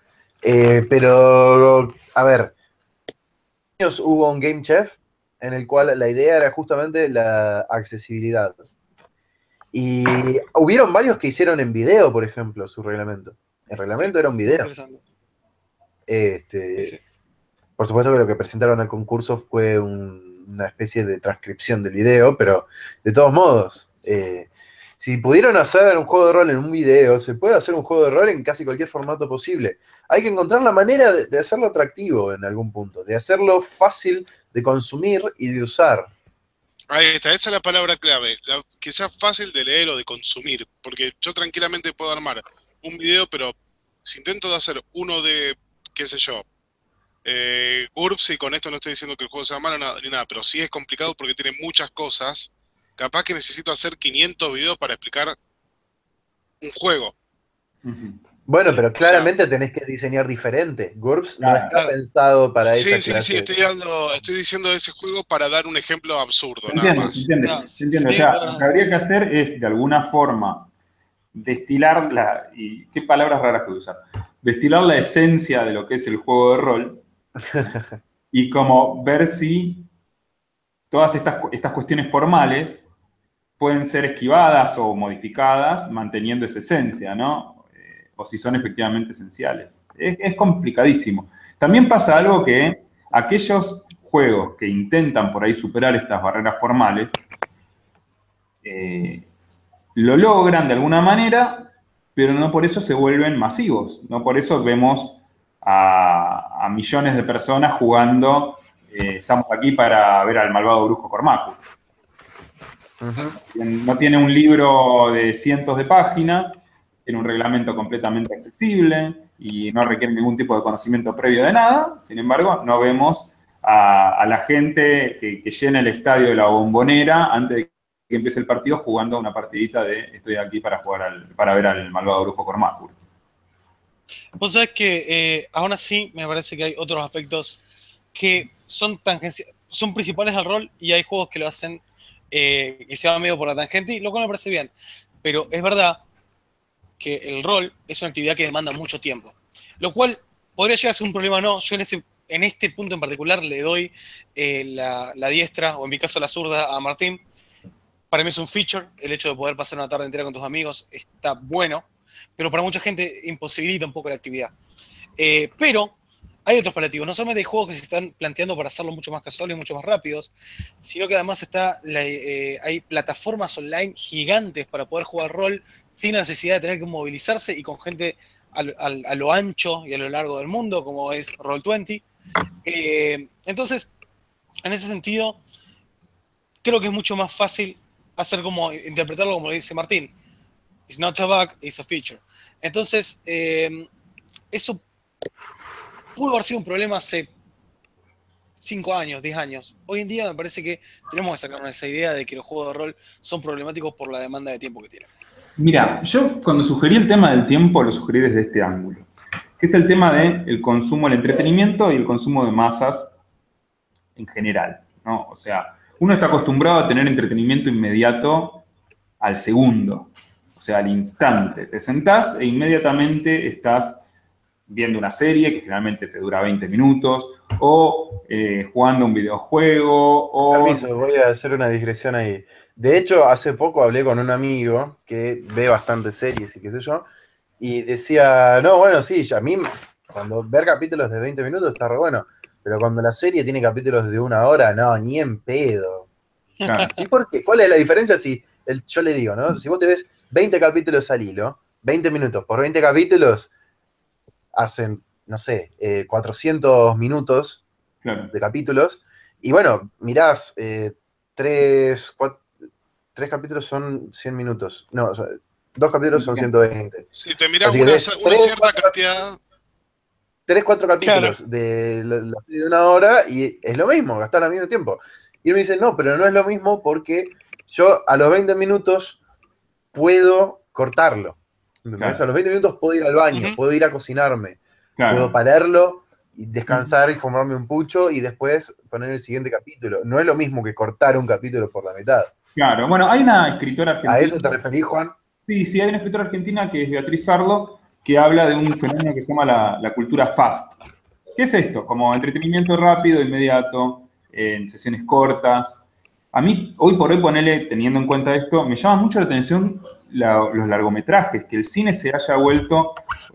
Pero, a ver, hubo un Game Chef en el cual la idea era justamente la accesibilidad. Y hubieron varios que hicieron en video, por ejemplo, su reglamento. El Sí, reglamento era un muy video. interesante. Sí, Este, sí. por supuesto que lo que presentaron al concurso fue una especie de transcripción del video, pero de todos modos, si pudieron hacer un juego de rol en un video, se puede hacer un juego de rol en casi cualquier formato posible. Hay que encontrar la manera de hacerlo atractivo en algún punto, de hacerlo fácil de consumir y de usar. Ahí está, esa es la palabra clave. Que sea fácil de leer o de consumir. Porque yo tranquilamente puedo armar un video, pero si intento de hacer uno de, qué sé yo, GURPS, y con esto no estoy diciendo que el juego sea malo ni nada, pero sí es complicado porque tiene muchas cosas. Capaz que necesito hacer 500 videos para explicar un juego. Bueno, pero O sea, claramente tenés que diseñar diferente. GURPS no Claro, está Claro, pensado para esa sí, sí, sí, clase. estoy diciendo de ese juego para dar un ejemplo absurdo, se nada entiende, se más. entiende, claro, se se entiende. O tiene que sea, poder lo las que dos habría que cosas. hacer es, de alguna forma, destilar y qué palabras raras que usar, destilar la esencia de lo que es el juego de rol, ¿no? Y como ver si todas estas cuestiones formales pueden ser esquivadas o modificadas manteniendo esa esencia, ¿no? O si son efectivamente esenciales. Es complicadísimo. También pasa Sí, algo que aquellos juegos que intentan por ahí superar estas barreras formales, eh, lo logran de alguna manera, pero no por eso se vuelven masivos. No por eso vemos a millones de personas jugando. Estamos aquí para ver al malvado brujo Cormacu. Ujú. No tiene un libro de cientos de páginas, tiene un reglamento completamente accesible y no requiere ningún tipo de conocimiento previo de nada. Sin embargo, no vemos a la gente que llena el estadio de la Bombonera antes de que empiece el partido jugando una partidita de estoy aquí para para ver al malvado brujo Cormacur. vos sabés que aún así me parece que hay otros aspectos que son principales al rol y hay juegos que lo hacen que se van medio por la tangente, y lo cual me parece bien. Pero es verdad que el rol es una actividad que demanda mucho tiempo, lo cual podría llegar a ser un problema o no. Yo en este punto en particular le doy la diestra, o en mi caso la zurda, a Martín. Para mí es un feature, el hecho de poder pasar una tarde entera con tus amigos está bueno, pero para mucha gente imposibilita un poco la actividad. Pero hay otros paliativos. No solamente hay juegos que se están planteando para hacerlo mucho más casual y mucho más rápidos, sino que además hay plataformas online gigantes para poder jugar rol sin la necesidad de tener que movilizarse y con gente a lo ancho y a lo largo del mundo, como es Roll20. Entonces, en ese sentido, creo que es mucho más fácil interpretarlo como lo dice Martín. It's not a bug, it's a feature. Entonces, eso pudo haber sido un problema hace 5 años, 10 años. Hoy en día me parece que tenemos que sacarnos esa idea de que los juegos de rol son problemáticos por la demanda de tiempo que tienen. Mira, yo cuando sugerí el tema del tiempo lo sugerí desde este ángulo. que es el tema del consumo, el entretenimiento y el consumo de masas en general, ¿no? O sea, uno está acostumbrado a tener entretenimiento inmediato al segundo, o sea, al instante. Te sentás e inmediatamente estás viendo una serie que generalmente te dura 20 minutos, o jugando un videojuego, o... Permiso, voy a hacer una digresión ahí. De hecho, hace poco hablé con un amigo que ve bastantes series y qué sé yo, y decía, no, bueno, sí, a mí cuando ver capítulos de 20 minutos está re bueno, pero cuando la serie tiene capítulos de 1 hora, no, ni en pedo. Claro, ¿Y por qué? ¿Cuál es la diferencia si yo le digo, ¿no? Si vos te ves 20 capítulos al hilo, 20 minutos por 20 capítulos hacen, no sé, 400 minutos claro. de capítulos, y bueno, mirás, tres capítulos son 100 minutos, no, o sea, 2 capítulos son 120. Si te mirás Así que una cierta cantidad... 3, 4 capítulos de la serie de 1 hora y es lo mismo, gastar al mismo tiempo. Y él me dice, no, pero no es lo mismo porque yo a los 20 minutos puedo cortarlo. ¿Entendés? Claro. A los 20 minutos puedo ir al baño, Ujú. puedo ir a cocinarme, Claro. puedo pararlo y descansar y fumarme un pucho y después poner el siguiente capítulo. No es lo mismo que cortar un capítulo por la mitad. Claro, bueno, hay una escritora argentina... ¿A eso te referís, Juan? Sí, hay una escritora argentina que es Beatriz Sarlo, que habla de un fenómeno que se llama la cultura fast. ¿Qué es esto? Como entretenimiento rápido, inmediato, en sesiones cortas. A mí, hoy por hoy, ponele, teniendo en cuenta esto, me llama mucho la atención los largometrajes, que el cine se haya vuelto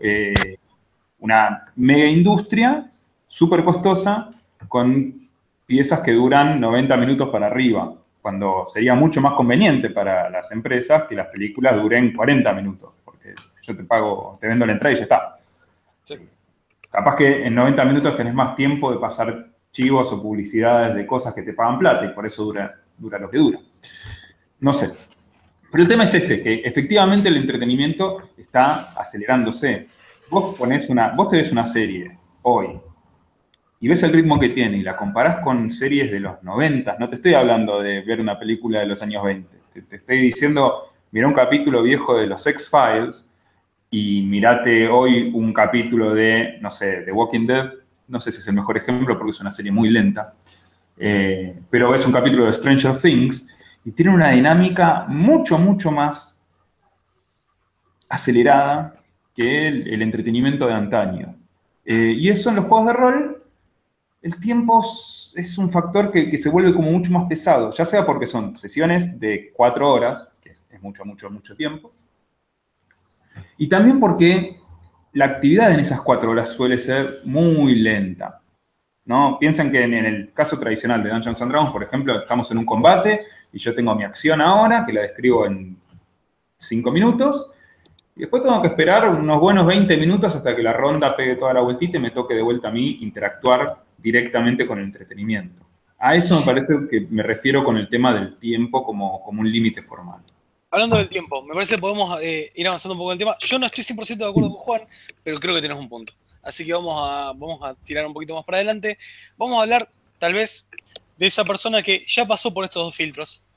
una mega industria súper costosa con piezas que duran 90 minutos para arriba, cuando sería mucho más conveniente para las empresas que las películas duren 40 minutos, porque yo te vendo la entrada y ya está. Sí. Capaz que en 90 minutos tenés más tiempo de pasar chivos o publicidades de cosas que te pagan plata y por eso dura lo que dura. No sé. Pero el tema es este, que efectivamente el entretenimiento está acelerándose. Vos te ves una serie hoy y ves el ritmo que tiene y la comparás con series de los 90, no te estoy hablando de ver una película de los años 20, te estoy diciendo, mira un capítulo viejo de los X-Files y mirate hoy un capítulo de, no sé, The Walking Dead, no sé si es el mejor ejemplo porque es una serie muy lenta, pero es un capítulo de Stranger Things y tiene una dinámica mucho, mucho más acelerada que el entretenimiento de antaño. Y eso en los juegos de rol, el tiempo es un factor que se vuelve como mucho más pesado, ya sea porque son sesiones de 4 horas, que es mucho, mucho, mucho tiempo, y también porque la actividad en esas 4 horas suele ser muy lenta, ¿no? Piensen que en el caso tradicional de Dungeons and Dragons, por ejemplo, estamos en un combate y yo tengo mi acción ahora, que la describo en 5 minutos, y después tengo que esperar unos buenos 20 minutos hasta que la ronda pegue toda la vueltita y me toque de vuelta a mí interactuar directamente con el entretenimiento. A eso me parece que me refiero con el tema del tiempo como un límite formal. Hablando del tiempo, me parece que podemos ir avanzando un poco en el tema. Yo no estoy 100% de acuerdo con Juan, pero creo que tenés un punto. Así que vamos a tirar un poquito más para adelante. Vamos a hablar, tal vez, de esa persona que ya pasó por estos 2 filtros.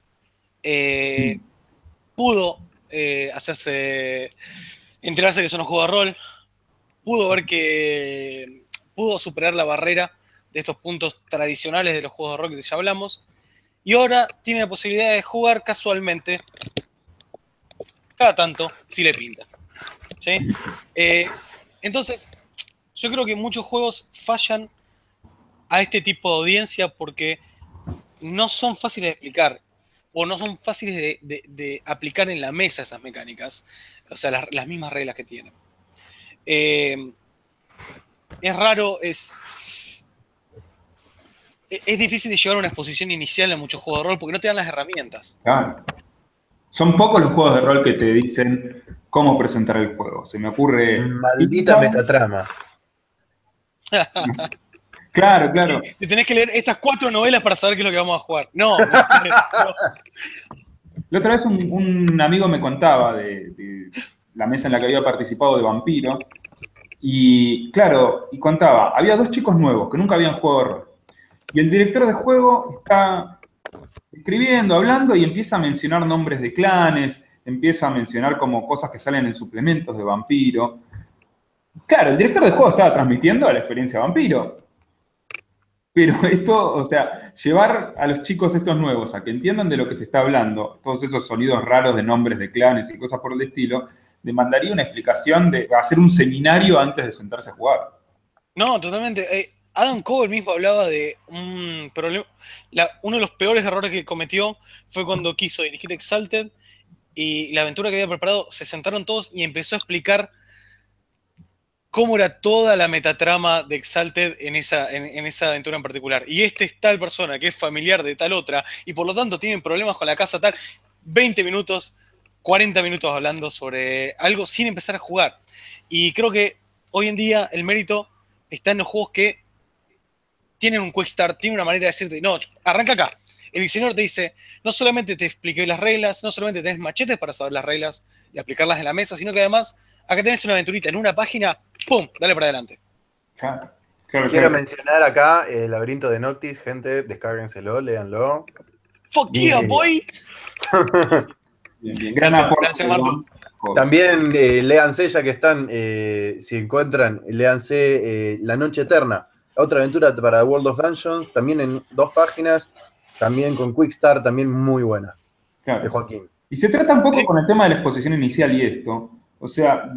Pudo enterarse que son un juego de rol. Pudo ver que pudo superar la barrera de estos puntos tradicionales de los juegos de rol que ya hablamos. Y ahora tiene la posibilidad de jugar casualmente cada tanto, si le pinta. ¿Sí? Entonces, yo creo que muchos juegos fallan a este tipo de audiencia porque no son fáciles de explicar o no son fáciles de aplicar en la mesa esas mecánicas, o sea, las mismas reglas que tienen. Es raro, es difícil de llevar una exposición inicial en muchos juegos de rol porque no te dan las herramientas. Claro. Son pocos los juegos de rol que te dicen cómo presentar el juego. Se me ocurre... Maldita metatrama. Claro, claro. Sí, te tenés que leer estas 4 novelas para saber qué es lo que vamos a jugar. No. La otra vez un amigo me contaba de la mesa en la que había participado de Vampiro. Y claro, y contaba, había 2 chicos nuevos que nunca habían jugado de rol. Y el director de juego está escribiendo, hablando y empieza a mencionar nombres de clanes, empieza a mencionar como cosas que salen en suplementos de Vampiro. Claro, el director de juego estaba transmitiendo la experiencia vampiro. Pero esto, o sea, llevar a los chicos estos nuevos a que entiendan de lo que se está hablando, todos esos sonidos raros de nombres de clanes y cosas por el estilo, demandaría una explicación de hacer un seminario antes de sentarse a jugar. No, totalmente. Adam Cole mismo hablaba de un problema. Uno de los peores errores que cometió fue cuando quiso dirigir Exalted y la aventura que había preparado, se sentaron todos y empezó a explicar cómo era toda la metatrama de Exalted en esa aventura en particular. Y este es tal persona que es familiar de tal otra, y por lo tanto tienen problemas con la casa tal. 20 minutos, 40 minutos hablando sobre algo sin empezar a jugar. Y creo que hoy en día el mérito está en los juegos que tienen un quick start, tienen una manera de decirte, no, arranca acá. El diseñador te dice, no solamente te expliqué las reglas, no solamente tenés machetes para saber las reglas y aplicarlas en la mesa, sino que además acá tenés una aventurita en una página, ¡pum! Dale para adelante. Claro, Quiero mencionar acá el laberinto de Noctis, gente, descárguenselo, léanlo. ¡Fuck yeah, boy! Bien. Gran aporte, gracias, Martu. También léanse, ya que están, si encuentran, léanse La Noche Eterna, otra aventura para World of Dungeons, también en 2 páginas, también con Quick Start, también muy buena, claro. de Joaquín. Y se trata un poco con el tema de la exposición inicial y esto, o sea,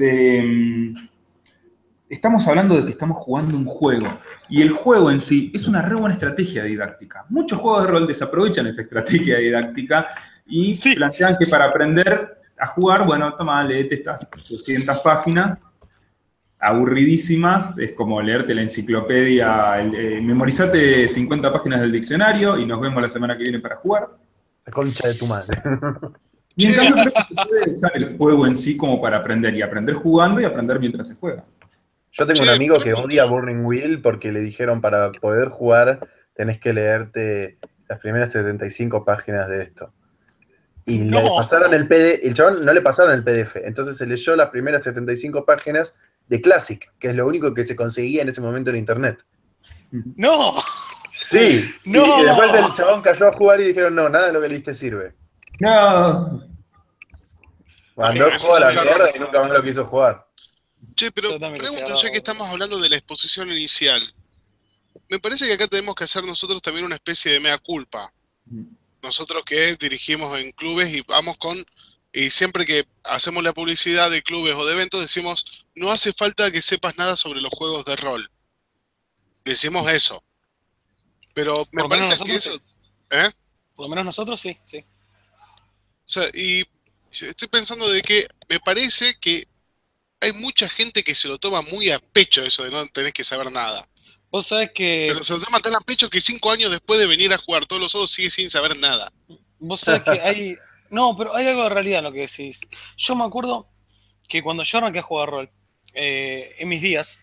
estamos hablando de que estamos jugando un juego, y el juego en sí es una re buena estrategia didáctica. Muchos juegos de rol desaprovechan esa estrategia didáctica y plantean que para aprender a jugar, bueno, toma, leete estas 200 páginas, aburridísimas, es como leerte la enciclopedia, memorizate 50 páginas del diccionario y nos vemos la semana que viene para jugar. La concha de tu madre. Y en cambio creo que se puede usar el juego en sí como para aprender, y aprender jugando y aprender mientras se juega. Yo tengo un amigo que odia Burning Wheel porque le dijeron para poder jugar tenés que leerte las primeras 75 páginas de esto. Y le pasaron el PDF, el chabón no le pasaron el PDF, entonces se leyó las primeras 75 páginas de Classic, que es lo único que se conseguía en ese momento en internet. ¡No! Sí, ¡No! Y después el chabón cayó a jugar y dijeron, no, nada de lo que leíste sirve. No. Mandó el juego a la mierda y nunca más lo quiso jugar. Che, pero pregunto, ya que estamos hablando de la exposición inicial, me parece que acá tenemos que hacer nosotros también una especie de mea culpa. Nosotros que dirigimos en clubes y vamos y siempre que hacemos la publicidad de clubes o de eventos decimos, no hace falta que sepas nada sobre los juegos de rol. Decimos eso. Pero me parece que eso... ¿Eh? Por lo menos nosotros sí. O sea, y estoy pensando de que me parece que hay mucha gente que se lo toma muy a pecho eso de no tenés que saber nada. Vos sabés que... Pero se lo toma tan a pecho que 5 años después de venir a jugar todos los juegos sigue sin saber nada. Vos sabés que hay... No, pero hay algo de realidad en lo que decís. Yo me acuerdo que cuando yo arranqué a jugar rol, en mis días,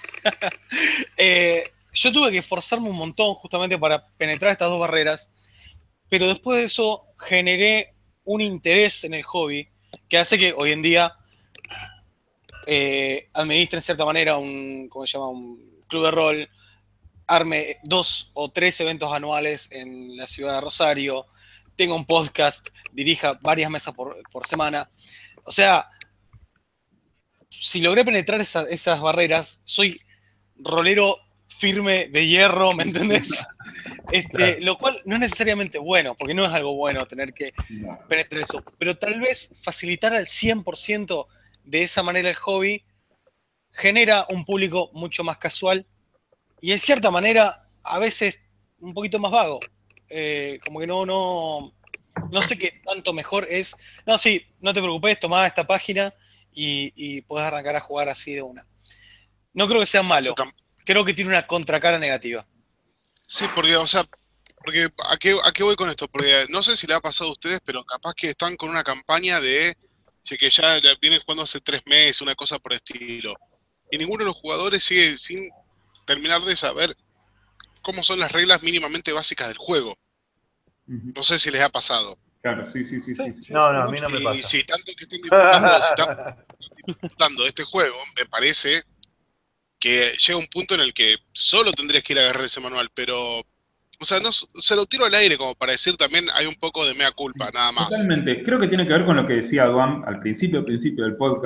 yo tuve que esforzarme un montón justamente para penetrar estas 2 barreras, pero después de eso generé un interés en el hobby que hace que hoy en día administre en cierta manera un club de rol, arme 2 o 3 eventos anuales en la ciudad de Rosario, tenga un podcast, dirija varias mesas por semana. O sea, si logré penetrar esas barreras, soy rolero firme de hierro, ¿me entendés? Lo cual no es necesariamente bueno, porque no es algo bueno tener que penetrar eso, pero tal vez facilitar al 100% de esa manera el hobby genera un público mucho más casual y en cierta manera a veces un poquito más vago. Como que no sé qué tanto mejor es. No, sí, no te preocupes, tomá esta página y podés arrancar a jugar así de una. No creo que sea malo. Creo que tiene una contracara negativa. Sí, porque ¿a qué voy con esto? Porque no sé si le ha pasado a ustedes, pero capaz que están con una campaña de que ya vienen jugando hace 3 meses, una cosa por el estilo. Y ninguno de los jugadores sigue sin terminar de saber cómo son las reglas mínimamente básicas del juego. No sé si les ha pasado. Claro, sí. No, a mí no me pasa. Y si tanto que están disfrutando de este juego, me parece que llega un punto en el que solo tendrías que ir a agarrar ese manual, pero... O sea, no, se lo tiro al aire como para decir también hay un poco de mea culpa, nada más. Totalmente. Creo que tiene que ver con lo que decía Duan al principio del podcast,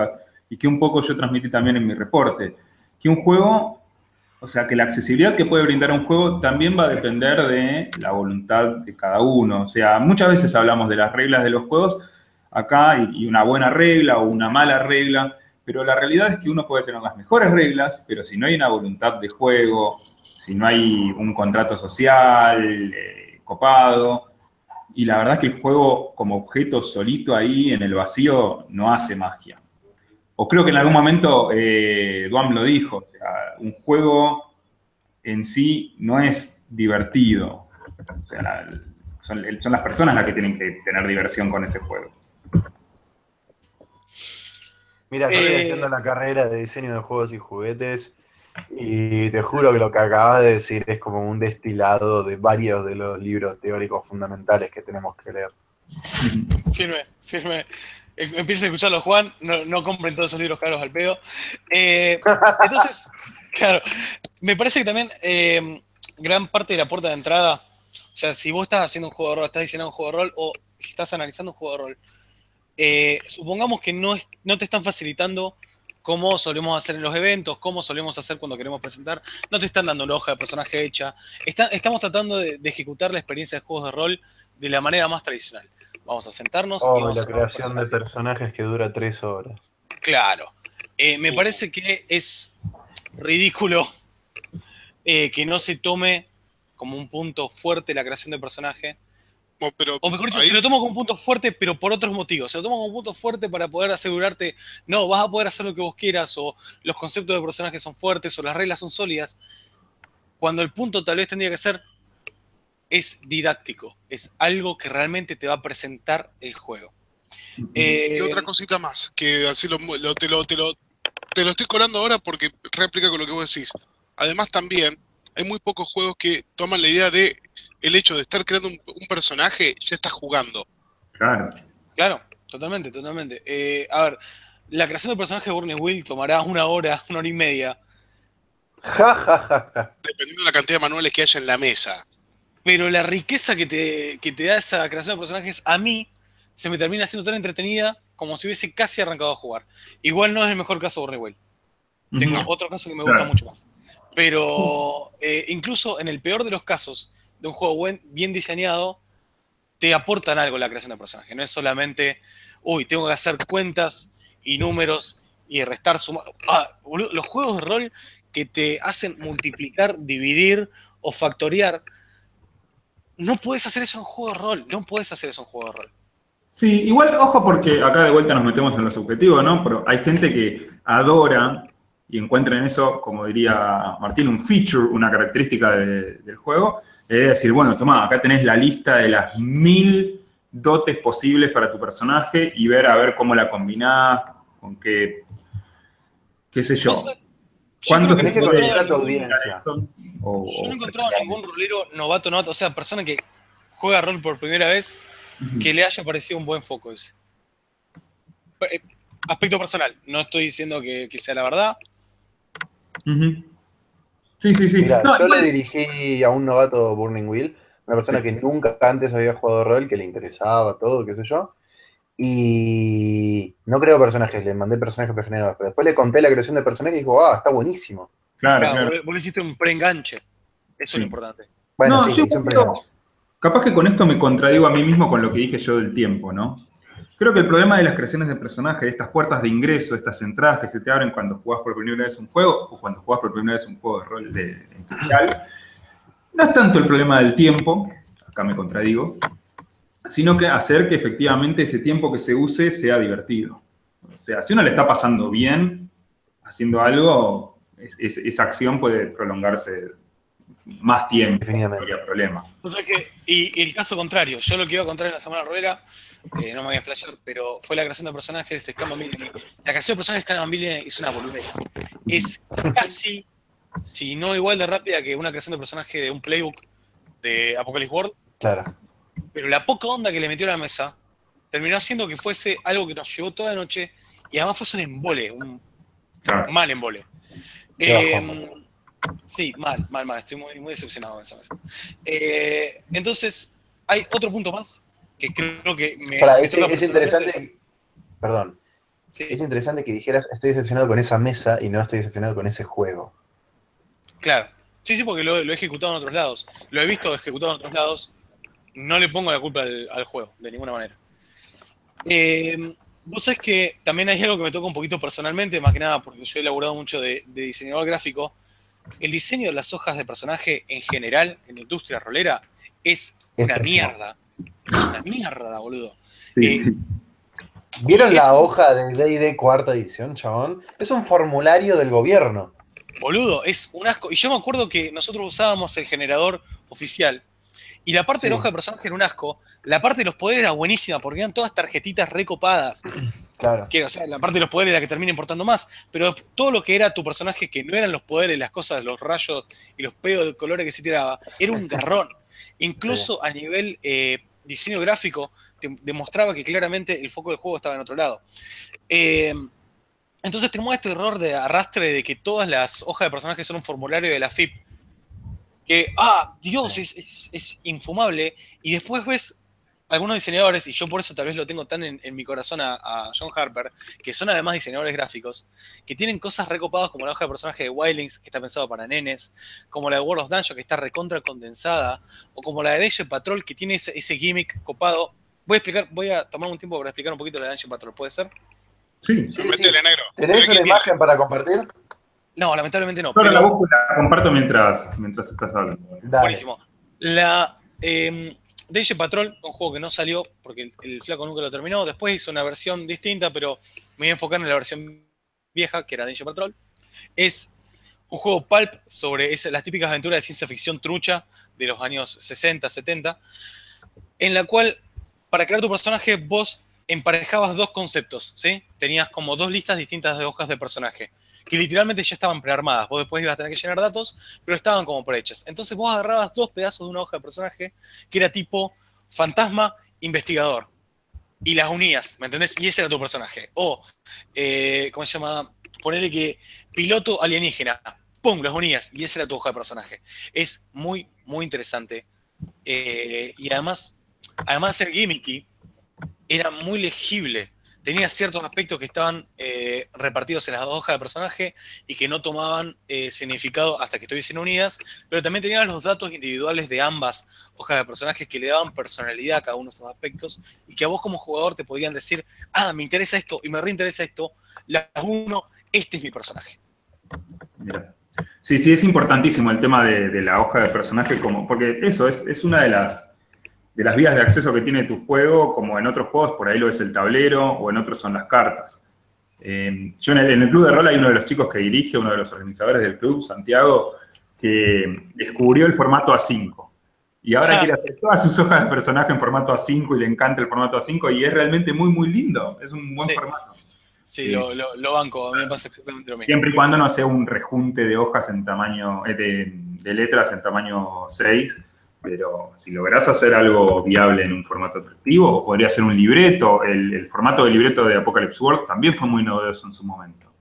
y que un poco yo transmití también en mi reporte, que un juego, o sea, que la accesibilidad que puede brindar un juego también va a depender de la voluntad de cada uno. O sea, muchas veces hablamos de las reglas de los juegos acá y una buena regla o una mala regla, pero la realidad es que uno puede tener las mejores reglas, pero si no hay una voluntad de juego, si no hay un contrato social copado, y la verdad es que el juego como objeto solito ahí en el vacío no hace magia. O creo que en algún momento Duam lo dijo, o sea, un juego en sí no es divertido. O sea, son las personas las que tienen que tener diversión con ese juego. Mira, yo estoy haciendo la carrera de diseño de juegos y juguetes y te juro que lo que acabas de decir es como un destilado de varios de los libros teóricos fundamentales que tenemos que leer. Firme. Empiecen a escucharlo, Juan, no compren todos esos libros caros al pedo. Entonces, claro, me parece que también gran parte de la puerta de entrada, o sea, si vos estás haciendo un juego de rol, estás diseñando un juego de rol, o si estás analizando un juego de rol, supongamos que no te están facilitando cómo solemos hacer en los eventos, cómo solemos hacer cuando queremos presentar, no te están dando la hoja de personaje hecha. Estamos tratando de ejecutar la experiencia de juegos de rol de la manera más tradicional. Vamos a sentarnos y vamos la a crear creación de personajes que dura 3 horas. Claro. Me parece que es ridículo que no se tome como un punto fuerte la creación de personaje. O mejor dicho, se lo tomo como un punto fuerte, pero por otros motivos. Se lo tomo como un punto fuerte para poder asegurarte, no, vas a poder hacer lo que vos quieras, o los conceptos de personajes son fuertes, o las reglas son sólidas. Cuando el punto tal vez tendría que ser, es didáctico, es algo que realmente te va a presentar el juego. Y otra cosita más, que así te lo estoy colando ahora porque réplica con lo que vos decís. Además también, hay muy pocos juegos que toman la idea de el hecho de estar creando un personaje, ya estás jugando. Claro, totalmente. A ver, la creación del personaje de Burning Wheel tomará 1 hora, 1 hora y media. Dependiendo de la cantidad de manuales que haya en la mesa. Pero la riqueza que te da esa creación de personajes, a mí, se me termina siendo tan entretenida como si hubiese casi arrancado a jugar. Igual no es el mejor caso de Burning Wheel. Tengo otro caso que me gusta mucho más. Pero incluso en el peor de los casos de un juego bien diseñado, te aportan algo la creación de personaje. No es solamente, tengo que hacer cuentas y números y restar, sumar. Los juegos de rol que te hacen multiplicar, dividir o factorear, no puedes hacer eso en un juego de rol. Sí, igual, ojo, porque acá de vuelta nos metemos en lo subjetivo, ¿no? Pero hay gente que adora y encuentra en eso, como diría Martín, un feature, una característica del juego. Es decir, bueno, tomá, acá tenés la lista de las 1000 dotes posibles para tu personaje y ver a ver cómo la combinás, con qué sé yo. ¿Cuánto tenés que conocer a tu audiencia? Yo no he encontrado ningún rolero novato, o sea, persona que juega rol por primera vez, que le haya parecido un buen foco ese. Aspecto personal, no estoy diciendo que sea la verdad. Sí. Mirá, yo le dirigí a un novato Burning Wheel, una persona que nunca antes había jugado rol, que le interesaba todo, qué sé yo, y no creo personajes, le mandé personajes pregenerados, pero después le conté la creación de personajes y dijo, está buenísimo. Claro. Vos le hiciste un preenganche, eso es lo importante. Bueno, sí, hice un preenganche. Capaz que con esto me contradigo a mí mismo con lo que dije yo del tiempo, ¿no? Creo que el problema de las creaciones de personajes, de estas puertas de ingreso, estas entradas que se te abren cuando jugás por primera vez un juego, o cuando jugás por primera vez un juego de rol en general, no es tanto el problema del tiempo, acá me contradigo, sino que hacer que efectivamente ese tiempo que se use sea divertido. O sea, si uno le está pasando bien haciendo algo, esa acción puede prolongarse más tiempo, no habría problema. O sea y el caso contrario, yo lo que iba a contar en la semana rolera, no me voy a explayar, pero fue la creación de personajes de Scam Villainy. La creación de personajes de Scam Villainy es una boludez. Es casi, si no igual de rápida que una creación de personaje de un playbook de Apocalypse World. Claro. Pero la poca onda que le metió a la mesa terminó haciendo que fuese algo que nos llevó toda la noche y además fuese un embole, un mal embole. Sí, mal. Estoy muy decepcionado con esa mesa. Entonces, hay otro punto más que creo que es interesante. Perdón. Sí. Es interesante que dijeras, estoy decepcionado con esa mesa y no estoy decepcionado con ese juego. Claro. Sí, porque lo he ejecutado en otros lados. Lo he visto ejecutado en otros lados. No le pongo la culpa al juego, de ninguna manera. Vos sabés que también hay algo que me toca un poquito personalmente, más que nada porque yo he elaborado mucho de diseñador gráfico. El diseño de las hojas de personaje en general, en la industria rolera, es una mierda. Es una mierda, boludo. Sí. ¿Vieron la hoja de D&D cuarta edición, chabón? Es un formulario del gobierno. Boludo, es un asco. Y yo me acuerdo que nosotros usábamos el generador oficial y la parte de la hoja de personaje era un asco. La parte de los poderes era buenísima porque eran todas tarjetitas recopadas. Claro. O sea, la parte de los poderes es la que termina importando más, pero todo lo que era tu personaje, que no eran los poderes, las cosas, los rayos y los pedos de colores que se tiraba, era un garrón. Incluso a nivel diseño gráfico, te demostraba que claramente el foco del juego estaba en otro lado. Entonces tenemos este error de arrastre de que todas las hojas de personajes son un formulario de la FIP. Que, Dios, es infumable. Y después ves algunos diseñadores, y yo por eso tal vez lo tengo tan en mi corazón a John Harper, que son además diseñadores gráficos, que tienen cosas recopadas como la hoja de personaje de Wildlings, que está pensado para nenes, como la de World of Dungeon, que está recontra condensada, o como la de Dungeon Patrol, que tiene ese gimmick copado. Voy a tomar un tiempo para explicar un poquito la de Dungeon Patrol, ¿puede ser? Sí. Métele, negro. ¿Tenés una imagen para compartir? No, lamentablemente no. Pero la busco y la comparto mientras estás hablando. Dale. Buenísimo. La Dungeon Patrol, un juego que no salió porque el flaco nunca lo terminó. Después hizo una versión distinta, pero me voy a enfocar en la versión vieja, que era Dungeon Patrol. Es un juego pulp sobre las típicas aventuras de ciencia ficción trucha de los años 60, 70, en la cual, para crear tu personaje, vos emparejabas dos conceptos, ¿sí? Tenías como dos listas distintas de hojas de personaje, que literalmente ya estaban prearmadas. Vos después ibas a tener que llenar datos, pero estaban como prehechas. Entonces vos agarrabas dos pedazos de una hoja de personaje que era tipo fantasma, investigador, y las unías, ¿me entendés? Y ese era tu personaje. O, ¿cómo se llama? Ponele que piloto alienígena, ¡pum!, los unías, y esa era tu hoja de personaje. Es muy, muy interesante. Y además de ser gimmicky, era muy legible. Tenía ciertos aspectos que estaban repartidos en las dos hojas de personaje y que no tomaban significado hasta que estuviesen unidas, pero también tenían los datos individuales de ambas hojas de personajes que le daban personalidad a cada uno de esos aspectos y que a vos como jugador te podían decir, me interesa esto y me reinteresa esto, las uno, este es mi personaje. Mira. Sí, es importantísimo el tema de la hoja de personaje, porque eso es una de las vías de acceso que tiene tu juego, como en otros juegos, por ahí lo es el tablero, o en otros son las cartas. Yo en el club de rol hay uno de los chicos que dirige, uno de los organizadores del club, Santiago, que descubrió el formato A5. Y ahora quiere hacer todas sus hojas de personaje en formato A5 y le encanta el formato A5 y es realmente muy, muy lindo. Es un buen formato. Sí, lo banco, a mí me pasa exactamente lo mismo. Siempre y cuando no sea un rejunte de hojas en tamaño, de letras en tamaño 6, pero si lográs hacer algo viable en un formato atractivo, o podría ser un libreto, el formato de libreto de Apocalypse World también fue muy novedoso en su momento.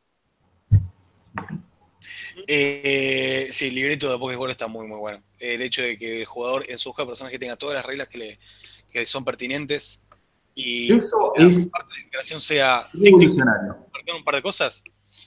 Sí, el libreto de Apocalypse World está muy, muy bueno. El hecho de que el jugador en su hoja de personaje tenga todas las reglas que son pertinentes y eso la es parte de la integración sea revolucionario. un par de cosas,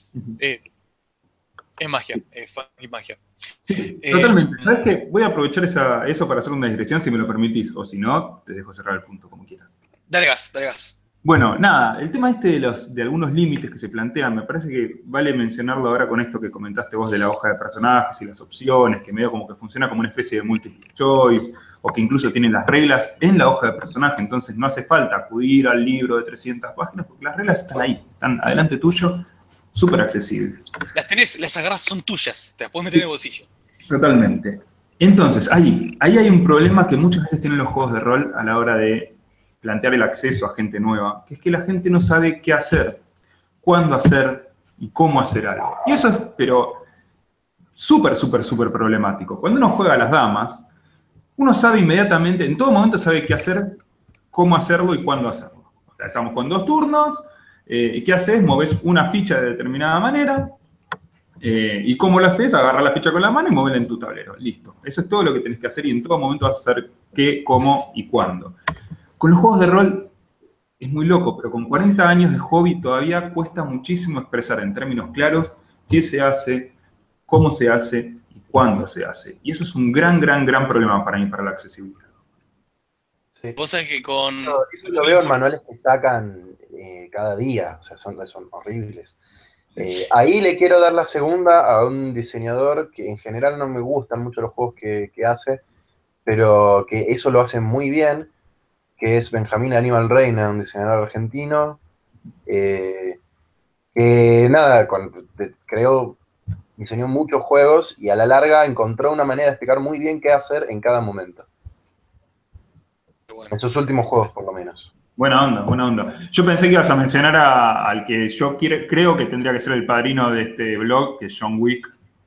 es magia, es magia. Sí, totalmente. ¿Sabes qué? Voy a aprovechar eso para hacer una digresión, si me lo permitís, o si no, te dejo cerrar el punto como quieras. Dale gas. Bueno, nada, el tema de algunos límites que se plantean, me parece que vale mencionarlo ahora con esto que comentaste vos de la hoja de personajes y las opciones, que medio como que funciona como una especie de multiple choice, o que incluso tienen las reglas en la hoja de personaje, entonces no hace falta acudir al libro de 300 páginas, porque las reglas están ahí, están adelante tuyo, súper accesibles. Las tenés, las agarras, son tuyas, te las puedes meter en el bolsillo. Totalmente. Entonces, ahí hay un problema que muchas veces tienen los juegos de rol a la hora de plantear el acceso a gente nueva, que es que la gente no sabe qué hacer, cuándo hacer y cómo hacer algo. Y eso es, pero, súper problemático. Cuando uno juega a las damas, uno sabe inmediatamente, en todo momento sabe qué hacer, cómo hacerlo y cuándo hacerlo. O sea, estamos con 2 turnos, ¿qué haces? Moves una ficha de determinada manera, y cómo lo haces, agarrar la ficha con la mano y moverla en tu tablero. Listo. Eso es todo lo que tenés que hacer y en todo momento vas a hacer qué, cómo y cuándo. Con los juegos de rol es muy loco, pero con 40 años de hobby todavía cuesta muchísimo expresar en términos claros qué se hace, cómo se hace y cuándo se hace. Y eso es un gran problema para mí, para la accesibilidad. Sí. Vos sabés que con... Eso lo veo en manuales que sacan cada día, o sea, son horribles. Ahí le quiero dar la segunda a un diseñador que en general no me gustan mucho los juegos que hace, pero que eso lo hace muy bien, que es Benjamín Aníbal Reina, un diseñador argentino, que nada, diseñó muchos juegos y a la larga encontró una manera de explicar muy bien qué hacer en cada momento. Bueno. En sus últimos juegos, por lo menos. Buena onda, buena onda. Yo pensé que ibas a mencionar al que yo creo que tendría que ser el padrino de este blog, que es John Wick.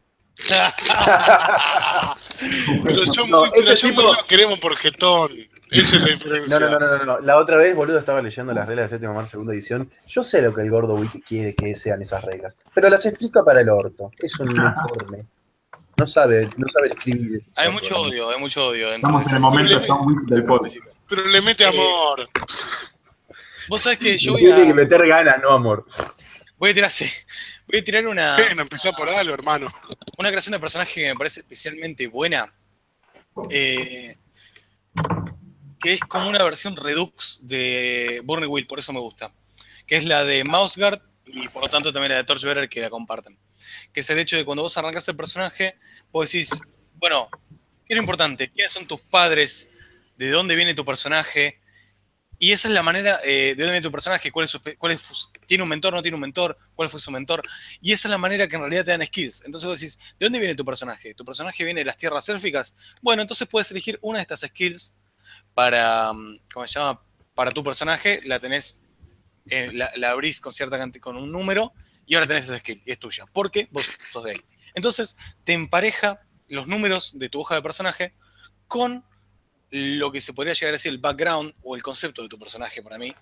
Pero John No, Wick, ese John tipo- Wick lo queremos por jetón. Esa es la diferencia. No. La otra vez, boludo, estaba leyendo las reglas de Séptimo Mar, segunda edición. Yo sé lo que el gordo wiki quiere que sean esas reglas, pero las explica para el orto. Es un informe. No sabe escribir. Hay mucho odio dentro Estamos de en el ese- momento John Wick del podcast. Pero le mete amor. Vos sabés que yo Tiene que meter ganas, no amor. voy a tirar una Bueno, empezá por algo, hermano. creación de personaje que me parece especialmente buena. Que es como una versión redux de Burning Wheel, por eso me gusta. Que es la de Mouseguard y por lo tanto también la de Torchbearer, que la comparten. Que es el hecho de cuando vos arrancás el personaje, vos decís, bueno, ¿qué es lo importante? ¿Quiénes son tus padres? ¿De dónde viene tu personaje? Y esa es la manera de dónde viene tu personaje, tiene un mentor, no tiene un mentor, cuál fue su mentor. Y esa es la manera que en realidad te dan skills. Entonces vos decís, ¿de dónde viene tu personaje? ¿Tu personaje viene de las tierras élficas? Bueno, entonces puedes elegir una de estas skills para, ¿cómo se llama? Para tu personaje, la tenés, la abrís con con un número y ahora tenés esa skill y es tuya, porque vos sos de ahí. Entonces te empareja los números de tu hoja de personaje con lo que se podría llegar a decir el background o el concepto de tu personaje para mí.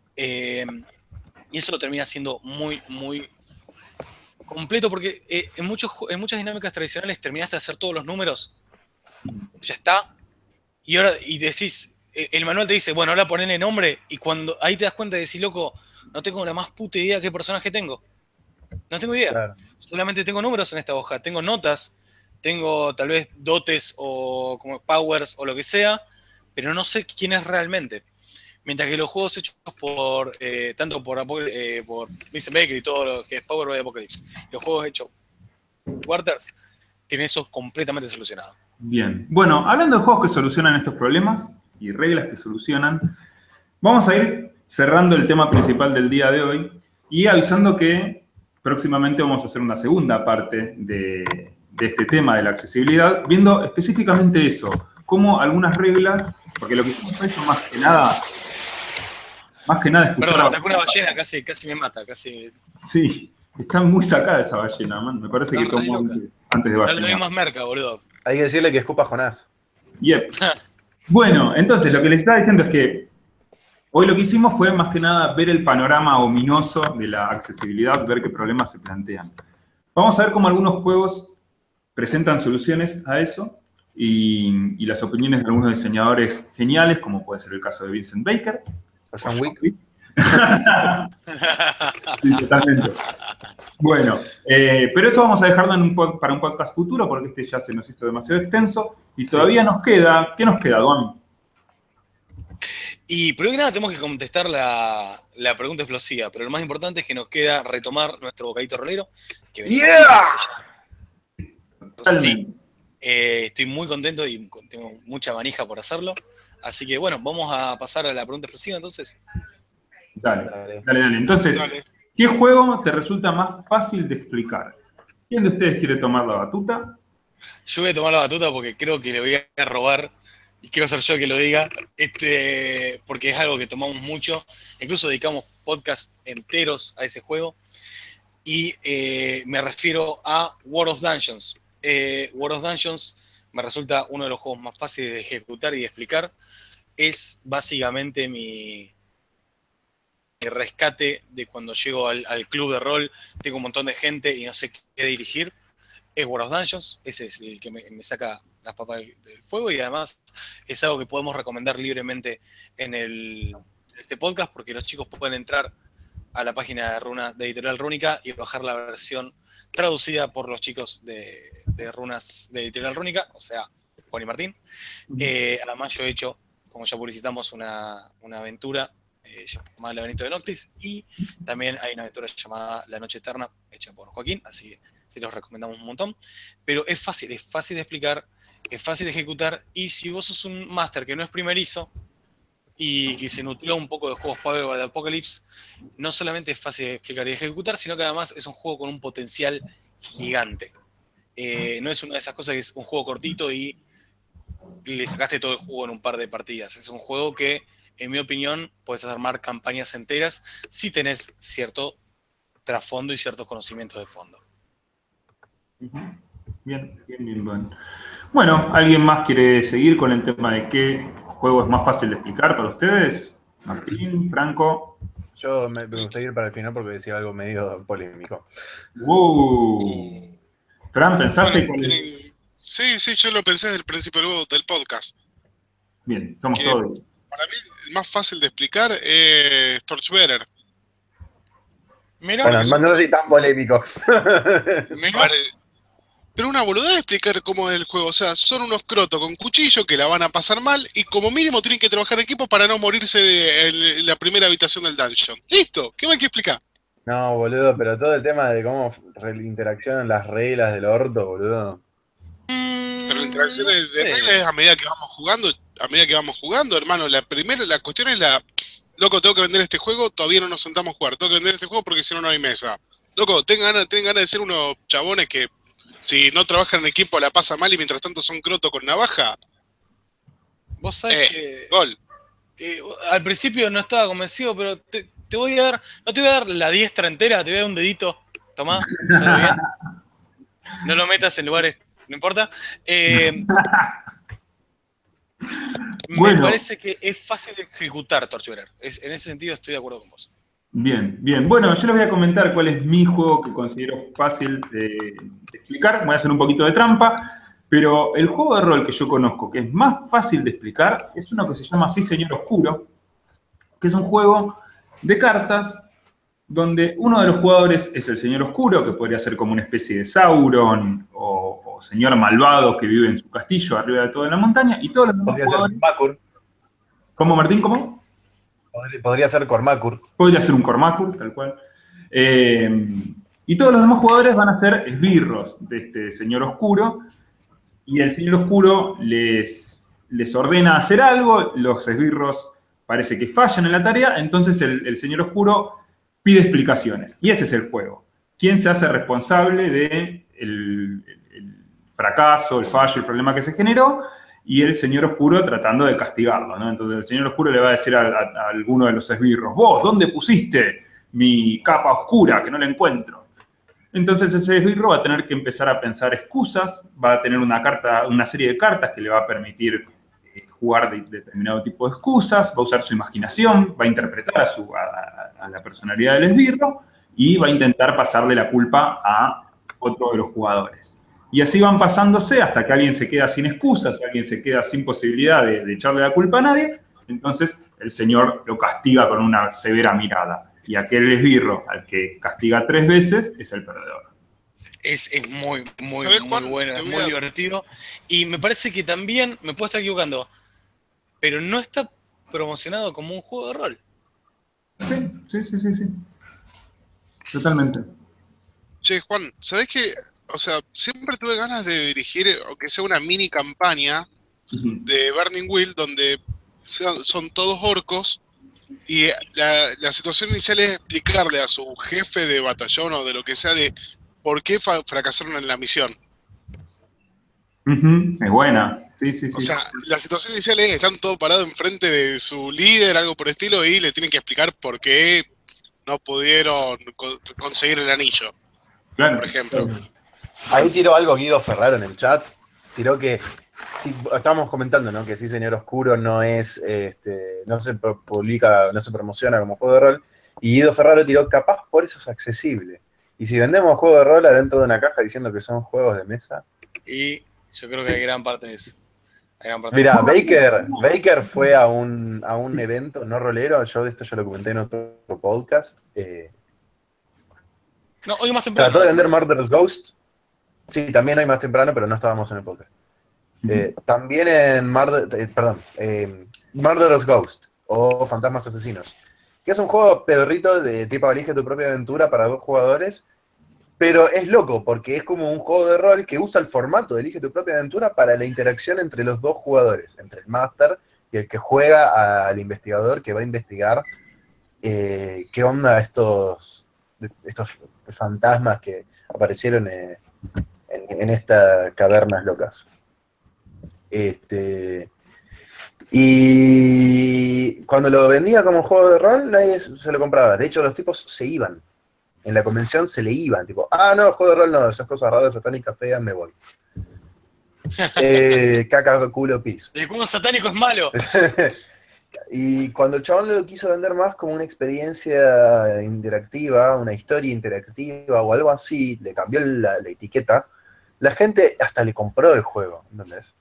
Y eso lo termina siendo muy completo porque en muchas dinámicas tradicionales terminaste de hacer todos los números, ya está, y ahora decís, el manual te dice, bueno, ahora ponele nombre, y cuando ahí te das cuenta de decir, loco, no tengo la más puta idea qué personaje tengo. No tengo idea. Claro. Solamente tengo números en esta hoja, tengo notas, tengo tal vez dotes o como powers o lo que sea, pero no sé quién es realmente. Mientras que los juegos hechos por tanto por Vincent Baker y todo lo que es Power by Apocalypse, los juegos hechos por Quarters, tienen eso completamente solucionado. Bien. Bueno, hablando de juegos que solucionan estos problemas y reglas que solucionan, vamos a ir cerrando el tema principal del día de hoy y avisando que próximamente vamos a hacer una segunda parte de este tema de la accesibilidad, viendo específicamente eso, cómo algunas reglas, porque lo que hicimos hoy son más que nada escuchar. Perdón, atacó una ballena, casi me mata, casi. Sí, está muy sacada esa ballena, man. Me parece que Está re tomó loca. antes de No le doy ballenar. más merca, boludo. Hay que decirle que escupa a Jonás. Yep. Bueno, entonces lo que les estaba diciendo es que hoy lo que hicimos fue más que nada ver el panorama ominoso de la accesibilidad, ver qué problemas se plantean. Vamos a ver cómo algunos juegos presentan soluciones a eso y las opiniones de algunos diseñadores geniales, como puede ser el caso de Vincent Baker. O John Wick. Sí, totalmente. Bueno, pero eso vamos a dejarlo para un podcast futuro porque este ya se nos hizo demasiado extenso y todavía nos queda. ¿Qué nos queda, Duan? Y primero que nada tenemos que contestar la pregunta explosiva, pero lo más importante es que nos queda retomar nuestro bocadito rolero. Que venimos Entonces, sí, estoy muy contento y tengo mucha manija por hacerlo. Así que bueno, vamos a pasar a la pregunta explosiva entonces. Dale. Entonces, Dale. ¿qué juego te resulta más fácil de explicar? ¿Quién de ustedes quiere tomar la batuta? Yo voy a tomar la batuta porque creo que le voy a robar y quiero ser yo el que lo diga, porque es algo que tomamos mucho, incluso dedicamos podcasts enteros a ese juego, y me refiero a World of Dungeons. World of Dungeons me resulta uno de los juegos más fáciles de ejecutar y de explicar. Es básicamente mi rescate de cuando llego al club de rol, tengo un montón de gente y no sé qué dirigir. Es World of Dungeons, ese es el que me saca las papas del fuego y además es algo que podemos recomendar libremente en el este podcast, porque los chicos pueden entrar a la página de Editorial Rúnica y bajar la versión traducida por los chicos de Runas de Editorial Rúnica, o sea, Juan y Martín. Además yo he hecho, como ya publicitamos, una aventura llamada El Laberinto de Noctis, y también hay una aventura llamada La Noche Eterna, hecha por Joaquín, así que sí los recomendamos un montón. Pero es fácil de explicar, es fácil de ejecutar, y si vos sos un máster que no es primerizo y que se nutrió un poco de juegos Power de Apocalypse, no solamente es fácil de explicar y de ejecutar, sino que además es un juego con un potencial gigante. No es una de esas cosas que es un juego cortito y le sacaste todo el juego en un par de partidas. Es un juego que, en mi opinión, puedes armar campañas enteras si tenés cierto trasfondo y ciertos conocimientos de fondo. Bien. Bueno, ¿alguien más quiere seguir con el tema de qué juego es más fácil de explicar para ustedes? Martín, Franco. Yo me gustaría ir para el final porque decía algo medio polémico. Fran, ¿pensaste Bueno, cuál es? Sí, yo lo pensé desde el principio del podcast. Bien, estamos Que todos. Para mí, el más fácil de explicar es Torchbearer. Mira, Bueno, no sé si tan polémico. Pero una boludez de explicar cómo es el juego. O sea, son unos crotos con cuchillo que la van a pasar mal y como mínimo tienen que trabajar en equipo para no morirse en la primera habitación del dungeon. ¡Listo! ¿Qué más hay que explicar? No, boludo, pero todo el tema de cómo interaccionan las reglas del orto, boludo. Pero la interacción no de sé. reglas es a medida que vamos jugando, hermano. La cuestión es loco, tengo que vender este juego, todavía no nos sentamos a jugar. Tengo que vender este juego porque si no, no hay mesa. Loco, tengan ganas de ser unos chabones que si no trabajan en equipo la pasa mal y mientras tanto son crotos con navaja. Vos sabés que Gol. al principio no estaba convencido, pero te voy a dar, no te voy a dar la diestra entera, te voy a dar un dedito. Tomá, usalo bien. No lo metas en lugares, no importa. Me parece que es fácil de ejecutar Torchbearer. En ese sentido estoy de acuerdo con vos. Bien. Bueno, yo les voy a comentar cuál es mi juego que considero fácil de explicar. Voy a hacer un poquito de trampa, pero el juego de rol que yo conozco, que es más fácil de explicar, es uno que se llama Sí, Señor Oscuro, que es un juego de cartas donde uno de los jugadores es el Señor Oscuro, que podría ser como una especie de Sauron o señor malvado que vive en su castillo arriba de toda la montaña, y todos los demás Podría jugadores... ser Cormacur. ¿Cómo, Martín? ¿Cómo? Podría ser Cormacur. Podría ser un Cormacur, tal cual. Y todos los demás jugadores van a ser esbirros de este Señor Oscuro, y el Señor Oscuro les ordena hacer algo, los esbirros parece que fallan en la tarea, entonces el Señor Oscuro pide explicaciones. Y ese es el juego. ¿Quién se hace responsable del fracaso, el fallo, el problema que se generó? Y el Señor Oscuro tratando de castigarlo, ¿no? Entonces el Señor Oscuro le va a decir a alguno de los esbirros: vos, ¿dónde pusiste mi capa oscura que no la encuentro? Entonces ese esbirro va a tener que empezar a pensar excusas, va a tener una serie de cartas que le va a permitir jugar de determinado tipo de excusas, va a usar su imaginación, va a interpretar a la personalidad del esbirro y va a intentar pasarle la culpa a otro de los jugadores. Y así van pasándose hasta que alguien se queda sin excusas, alguien se queda sin posibilidad de echarle la culpa a nadie. Entonces el señor lo castiga con una severa mirada. Y aquel esbirro al que castiga 3 veces es el perdedor. Es muy bueno, es muy divertido. Y me parece que también, me puedo estar equivocando, pero no está promocionado como un juego de rol. Sí. Totalmente. Che, Juan, ¿sabés qué? O sea, siempre tuve ganas de dirigir, aunque sea una mini campaña de Burning Wheel, donde son todos orcos, y la situación inicial es explicarle a su jefe de batallón o de lo que sea de por qué fracasaron en la misión. Es buena, sí. O sea, la situación inicial es, están todos parados enfrente de su líder, algo por el estilo, y le tienen que explicar por qué no pudieron conseguir el anillo, claro, por ejemplo. Ahí tiró algo Guido Ferraro en el chat. Tiró que, sí, estábamos comentando, ¿no? Que Sí, Señor Oscuro no es, no se publica, no se promociona como juego de rol. Y Guido Ferraro tiró, capaz por eso es accesible. Y si vendemos juegos de rol adentro de una caja diciendo que son juegos de mesa. Y yo creo que hay gran parte de eso. Gran parte. Mira, Baker fue a un evento no rolero, yo de esto ya lo comenté en otro podcast. No, hoy más temprano. Trató de vender Murderous Ghost. Sí, también hoy más temprano, pero no estábamos en el podcast. También en Murderous Ghost o Fantasmas Asesinos, que es un juego pedorrito de tipo elige tu propia aventura para 2 jugadores, pero es loco porque es como un juego de rol que usa el formato de elige tu propia aventura para la interacción entre los 2 jugadores, entre el máster y el que juega al investigador que va a investigar qué onda estos fantasmas que aparecieron en estas cavernas locas. Y cuando lo vendía como juego de rol, nadie se lo compraba. De hecho, los tipos se iban. En la convención se le iban. Tipo, no, juego de rol no, esas cosas raras, satánicas, feas, me voy. Caca, culo, pis. El juego satánico es malo. Y cuando el chabón lo quiso vender más como una experiencia interactiva, una historia interactiva o algo así, le cambió la etiqueta, la gente hasta le compró el juego, ¿entendés?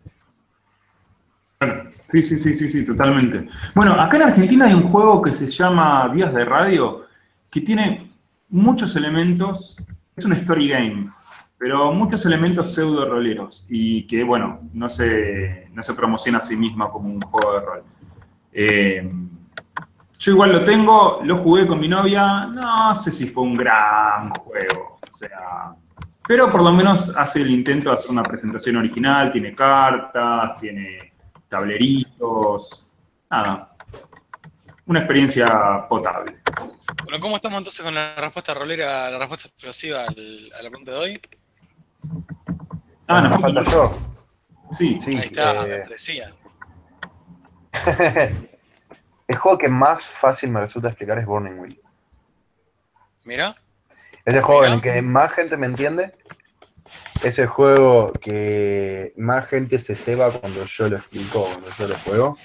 Sí, totalmente. Bueno, acá en Argentina hay un juego que se llama Días de Radio, que tiene muchos elementos, es un story game, pero muchos elementos pseudo roleros, y que, bueno, no se promociona a sí misma como un juego de rol. Yo igual lo tengo, lo jugué con mi novia, no sé si fue un gran juego, o sea, pero por lo menos hace el intento de hacer una presentación original, tiene cartas, tiene tableritos, nada, una experiencia potable. Bueno, ¿cómo estamos entonces con la respuesta rolera, la respuesta explosiva a la pregunta de hoy? Nos falta yo. Sí. Ahí está, me parecía. El juego que más fácil me resulta explicar es Burning Wheel. Mira. Es el juego en el que más gente me entiende. Es el juego que más gente se ceba cuando yo lo explico, cuando yo lo juego.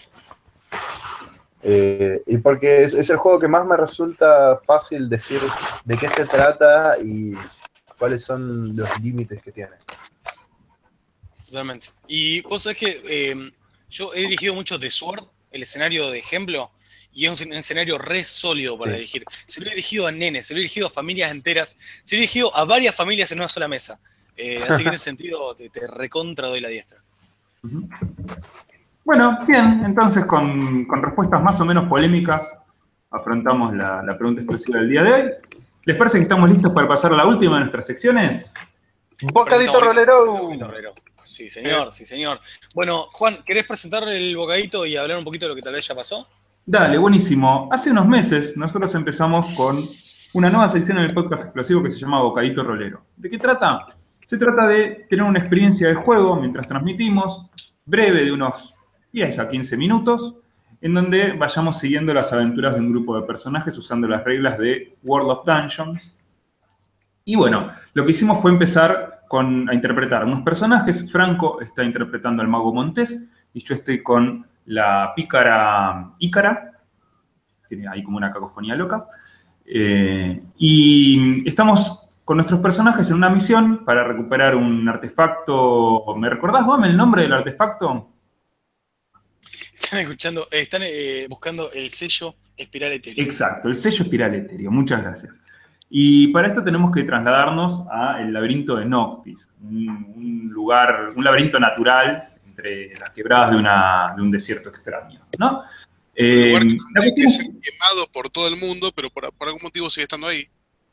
Y porque es el juego que más me resulta fácil decir de qué se trata y cuáles son los límites que tiene. Totalmente. Y vos sabés que yo he dirigido mucho The Sword, el escenario de ejemplo, y es un escenario re sólido para dirigir. Se lo he dirigido a nenes, se lo he dirigido a familias enteras, se lo he dirigido a varias familias en una sola mesa. Así que en ese sentido te recontra doy la diestra. Bueno, bien, entonces con respuestas más o menos polémicas afrontamos la pregunta exclusiva del día de hoy. ¿Les parece que estamos listos para pasar a la última de nuestras secciones? ¡Bocadito rolero! Sí, señor, sí, señor. Bueno, Juan, ¿querés presentar el bocadito y hablar un poquito de lo que tal vez ya pasó? Dale, buenísimo. Hace unos meses nosotros empezamos con una nueva sección en el podcast explosivo que se llama Bocadito Rolero. ¿De qué trata? Se trata de tener una experiencia de juego mientras transmitimos, breve de unos 10 a 15 minutos, en donde vayamos siguiendo las aventuras de un grupo de personajes usando las reglas de World of Dungeons. Y bueno, lo que hicimos fue empezar a interpretar unos personajes. Franco está interpretando al mago Montés y yo estoy con la pícara Ícara. Tiene ahí como una cacofonía loca. Y estamos con nuestros personajes en una misión para recuperar un artefacto. ¿Me recordás, Dome, el nombre del artefacto? Están buscando el sello espiral etéreo. Exacto, el sello espiral etéreo. Muchas gracias. Y para esto tenemos que trasladarnos al laberinto de Noctis, un laberinto natural entre las quebradas de un desierto extraño, ¿no? Un lugar que tendría que ser quemado por todo el mundo, pero por algún motivo sigue estando ahí.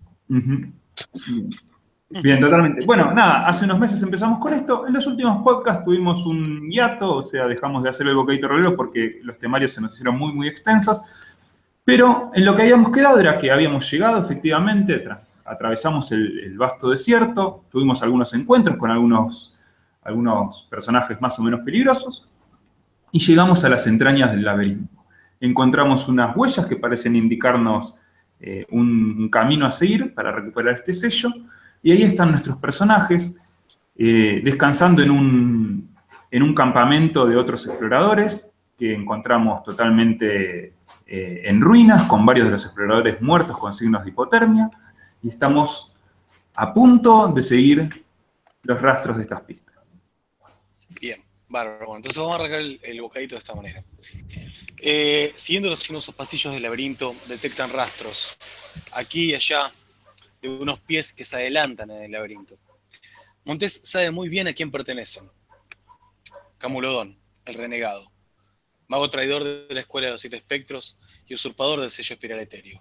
Bien, totalmente. Bueno, nada, hace unos meses empezamos con esto. En los últimos podcasts tuvimos un hiato, o sea, dejamos de hacer el bocadito rolero porque los temarios se nos hicieron muy, muy extensos. Pero en lo que habíamos quedado era que habíamos llegado efectivamente, atravesamos el vasto desierto, tuvimos algunos encuentros con algunos personajes más o menos peligrosos y llegamos a las entrañas del laberinto. Encontramos unas huellas que parecen indicarnos un camino a seguir para recuperar este sello y ahí están nuestros personajes descansando en un campamento de otros exploradores que encontramos totalmente en ruinas, con varios de los exploradores muertos con signos de hipotermia, y estamos a punto de seguir los rastros de estas pistas. Bien. Bárbaro. Bueno, entonces vamos a arrancar el bocadito de esta manera. Siguiendo los sinuosos pasillos del laberinto, detectan rastros, aquí y allá, de unos pies que se adelantan en el laberinto. Montés sabe muy bien a quién pertenecen. Camulodón, el renegado, mago traidor de la Escuela de los Siete Espectros y usurpador del sello espiral etéreo.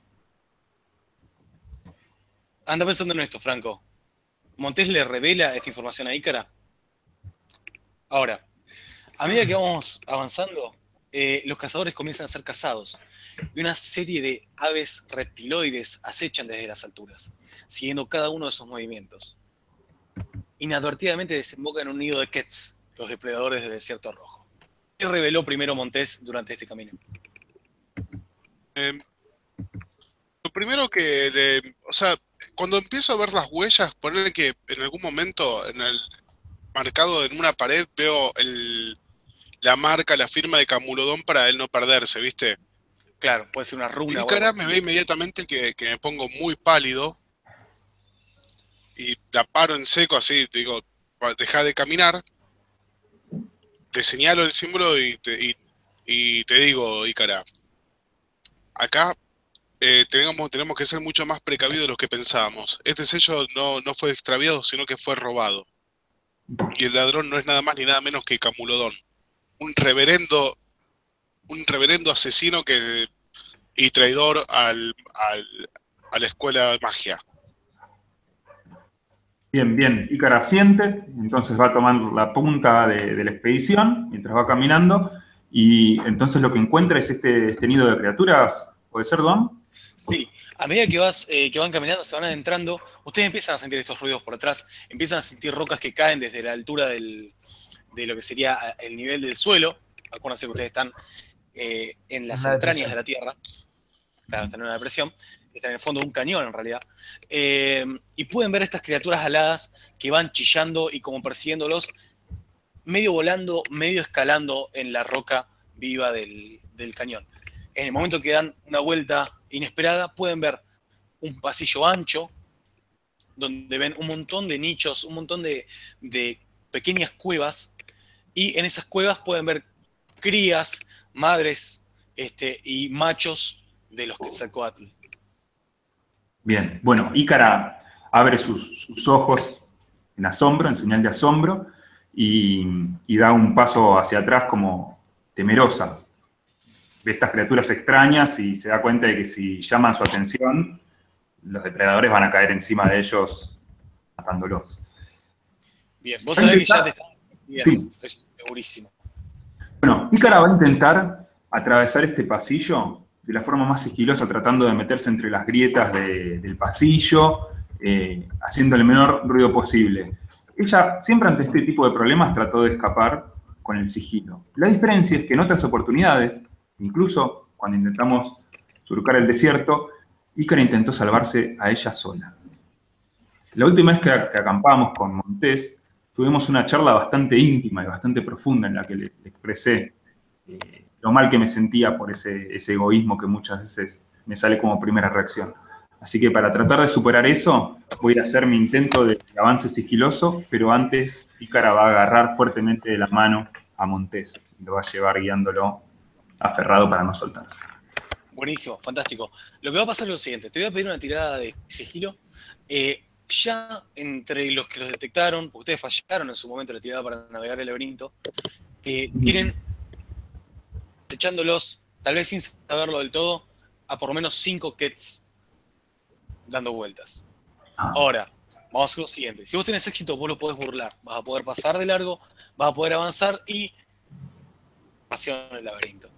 Anda pensando en esto, Franco. ¿Montés le revela esta información a Ícara? Ahora, a medida que vamos avanzando, los cazadores comienzan a ser cazados y una serie de aves reptiloides acechan desde las alturas, siguiendo cada uno de sus movimientos. Inadvertidamente desemboca en un nido de Kets, los depredadores del desierto rojo. ¿Qué reveló primero Montés durante este camino? Lo primero o sea, cuando empiezo a ver las huellas, ponerle que en algún momento en el marcado en una pared veo la marca, la firma de Camulodón para él no perderse, ¿viste? Claro, puede ser una runa. Ícara me ve inmediatamente que me pongo muy pálido y la paro en seco así, digo, deja de caminar, te señalo el símbolo y te digo, Ícara, acá tenemos que ser mucho más precavidos de lo que pensábamos. Este sello no fue extraviado, sino que fue robado. Y el ladrón no es nada más ni nada menos que Camulodón. Un reverendo asesino y traidor a la escuela de magia. Bien, bien. Ícara asiente, entonces va a tomar la punta de la expedición mientras va caminando, y entonces lo que encuentra es este nido de criaturas. ¿Puede ser, Don? Sí, a medida que van caminando, se van adentrando, ustedes empiezan a sentir estos ruidos por atrás, empiezan a sentir rocas que caen desde la altura de lo que sería el nivel del suelo. Acuérdense que ustedes están en las entrañas de la Tierra, claro, están en una depresión, están en el fondo de un cañón en realidad, y pueden ver estas criaturas aladas que van chillando y como persiguiéndolos, medio volando, medio escalando en la roca viva del cañón. En el momento que dan una vuelta inesperada, pueden ver un pasillo ancho, donde ven un montón de nichos, un montón de pequeñas cuevas, y en esas cuevas pueden ver crías, madres y machos de los Quetzalcóatl. Bien, bueno, Ícara abre sus ojos en asombro, en señal de asombro, y da un paso hacia atrás como temerosa. Ve estas criaturas extrañas y se da cuenta de que si llaman su atención, los depredadores van a caer encima de ellos matándolos. Bien, vos sabés que ya te estás viendo, Sí. eso es segurísimo. Bueno, Ícara va a intentar atravesar este pasillo de la forma más sigilosa, tratando de meterse entre las grietas del pasillo, haciendo el menor ruido posible. Ella, siempre ante este tipo de problemas, trató de escapar con el sigilo. La diferencia es que en otras oportunidades, incluso cuando intentamos surcar el desierto, Ícara intentó salvarse a ella sola. La última vez que acampamos con Montés, tuvimos una charla bastante íntima y bastante profunda en la que le expresé lo mal que me sentía por ese egoísmo que muchas veces me sale como primera reacción. Así que para tratar de superar eso, voy a hacer mi intento de avance sigiloso, pero antes Ícara va a agarrar fuertemente de la mano a Montés y lo va a llevar guiándolo aferrado para no soltarse. Buenísimo, fantástico. Lo que va a pasar es lo siguiente, te voy a pedir una tirada de sigilo. Ya entre los que los detectaron, porque ustedes fallaron en su momento la tirada para navegar el laberinto, tienen, echándolos, tal vez sin saberlo del todo, a por lo menos 5 Kets dando vueltas. Ahora, vamos a hacer lo siguiente. Si vos tenés éxito, vos lo podés burlar. Vas a poder pasar de largo, vas a poder avanzar y pasión en el laberinto.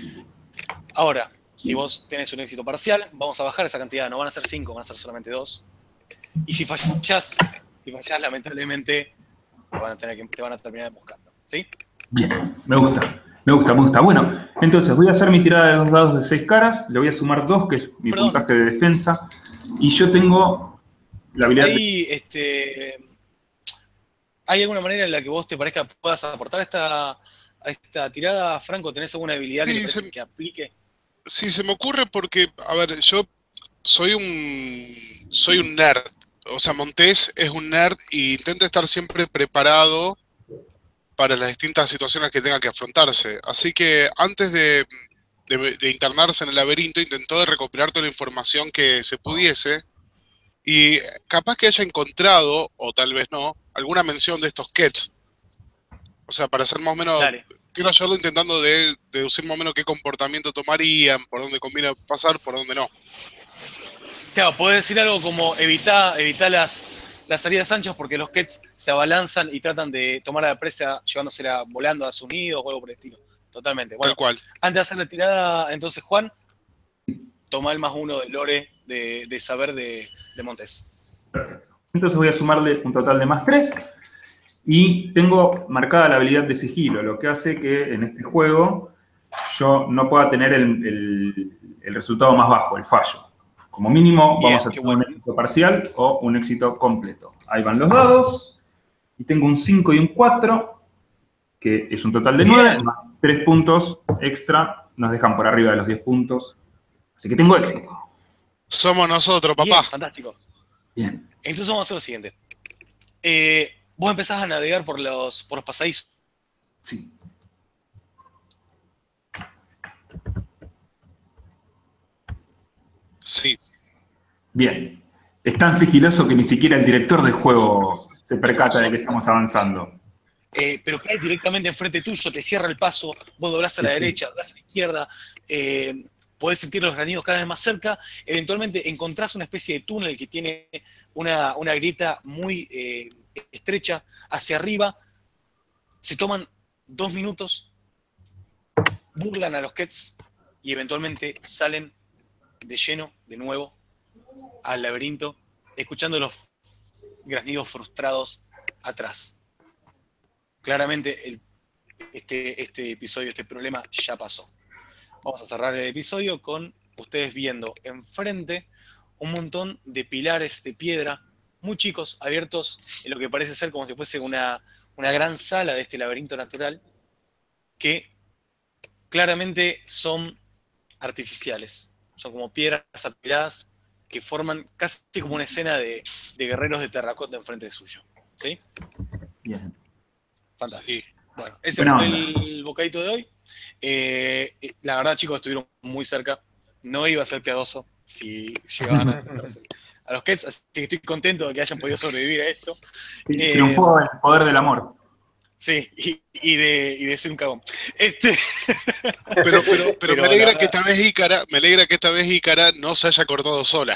Ahora, si vos tenés un éxito parcial, vamos a bajar esa cantidad. No van a ser 5, van a ser solamente 2. Y si fallás, lamentablemente, te van a terminar buscando. ¿Sí? Bien, me gusta. Bueno, entonces voy a hacer mi tirada de 2 dados de 6 caras, le voy a sumar 2, que es mi puntaje de defensa, y yo tengo la habilidad ¿Hay alguna manera en la que vos te parezca puedas aportar a esta tirada, Franco? ¿Tenés alguna habilidad que te parece que aplique? Sí, se me ocurre porque, a ver, yo soy un nerd. O sea, Montés es un nerd y intenta estar siempre preparado para las distintas situaciones que tenga que afrontarse. Así que antes de internarse en el laberinto, intentó de recopilar toda la información que se pudiese y capaz que haya encontrado, o tal vez no, alguna mención de estos Kets. O sea, para ser más o menos, Dale. quiero ayudarlo intentando de deducir más o menos qué comportamiento tomarían, por dónde conviene pasar, por dónde no. Claro, podés decir algo como evita las salidas anchas porque los Kets se abalanzan y tratan de tomar a la presa llevándosela volando a sus nidos o algo por el estilo. Totalmente. Bueno, Tal cual. antes de hacer la tirada, entonces, Juan, toma el +1 de Lore de saber de Montes. Entonces voy a sumarle un total de +3. Y tengo marcada la habilidad de sigilo, lo que hace que en este juego yo no pueda tener el resultado más bajo, el fallo. Como mínimo vamos a tener un éxito parcial o un éxito completo. Ahí van los dados. Y tengo un 5 y un 4, que es un total de 9, más 3 puntos extra nos dejan por arriba de los 10 puntos. Así que tengo éxito. Somos nosotros, papá. Bien, fantástico. Bien. Entonces vamos a hacer lo siguiente. Vos empezás a navegar por los pasadizos. Sí. Sí. Bien. Es tan sigiloso que ni siquiera el director del juego se percata de que estamos avanzando. Pero cae directamente enfrente tuyo, te cierra el paso, vos doblás a la derecha, doblás a la izquierda, podés sentir los granidos cada vez más cerca, eventualmente encontrás una especie de túnel que tiene una grieta muy estrecha hacia arriba, se toman 2 minutos, burlan a los Kets y eventualmente salen de lleno, de nuevo, al laberinto, escuchando los graznidos frustrados atrás. Claramente este episodio, este problema ya pasó. Vamos a cerrar el episodio con ustedes viendo enfrente un montón de pilares de piedra muy chicos, abiertos en lo que parece ser como si fuese una gran sala de este laberinto natural, que claramente son artificiales. Son como piedras apiladas que forman casi como una escena de guerreros de terracota enfrente de suyo. ¿Sí? Bien. Fantástico. Bueno, ese fue el bocadito de hoy. La verdad, chicos, estuvieron muy cerca. No iba a ser piadoso si llegaban a los Kets, así que estoy contento de que hayan podido sobrevivir a esto. Triunfó el poder del amor. Sí, y de ser un cagón. Pero me alegra que esta vez Ícara no se haya cortado sola.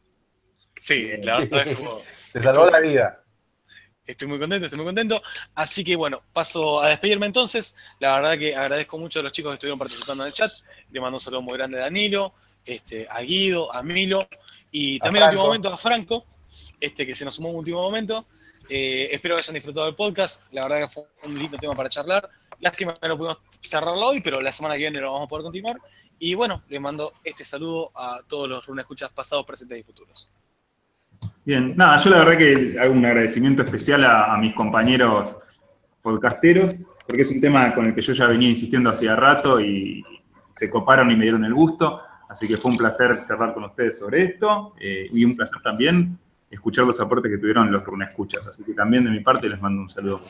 Sí, la verdad estuvo. Te salvó la vida. Estoy muy contento. Así que bueno, paso a despedirme entonces. La verdad que agradezco mucho a los chicos que estuvieron participando en el chat. Le mando un saludo muy grande a Danilo, a Guido, a Milo y también en último momento a Franco, que se nos sumó en último momento. Espero que hayan disfrutado del podcast. La verdad que fue un lindo tema para charlar. Lástima que no pudimos cerrarlo hoy, pero la semana que viene lo vamos a poder continuar. Y bueno, les mando este saludo a todos los Rune Escuchas pasados, presentes y futuros. Bien, nada, yo la verdad que hago un agradecimiento especial a mis compañeros podcasteros, porque es un tema con el que yo ya venía insistiendo hacía rato y se coparon y me dieron el gusto, así que fue un placer charlar con ustedes sobre esto, y un placer también escuchar los aportes que tuvieron los Rune Escuchas, así que también de mi parte les mando un saludo.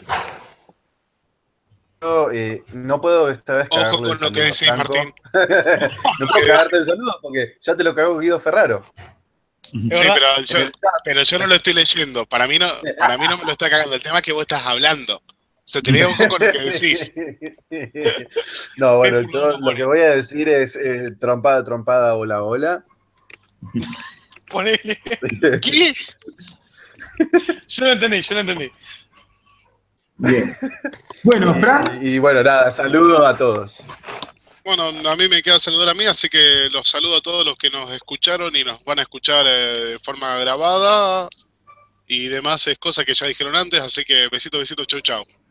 Yo, no puedo esta vez Ojo cagarle con el lo que saludo, decís, Franco. Martín. No puedo cagarte el saludo porque ya te lo cagó Guido Ferraro. Sí, pero yo no lo estoy leyendo. Para mí no me lo está cagando. El tema es que vos estás hablando. Se te ojo con lo que decís. No, bueno, yo lo que voy a decir es trompada, hola. Ponele. ¿Qué? Yo lo entendí. Bien. Bueno, Fran. Y bueno, nada, saludos a todos. Bueno, a mí me queda saludar a mí, así que los saludo a todos los que nos escucharon y nos van a escuchar de forma grabada y demás cosas que ya dijeron antes, así que besitos, chau.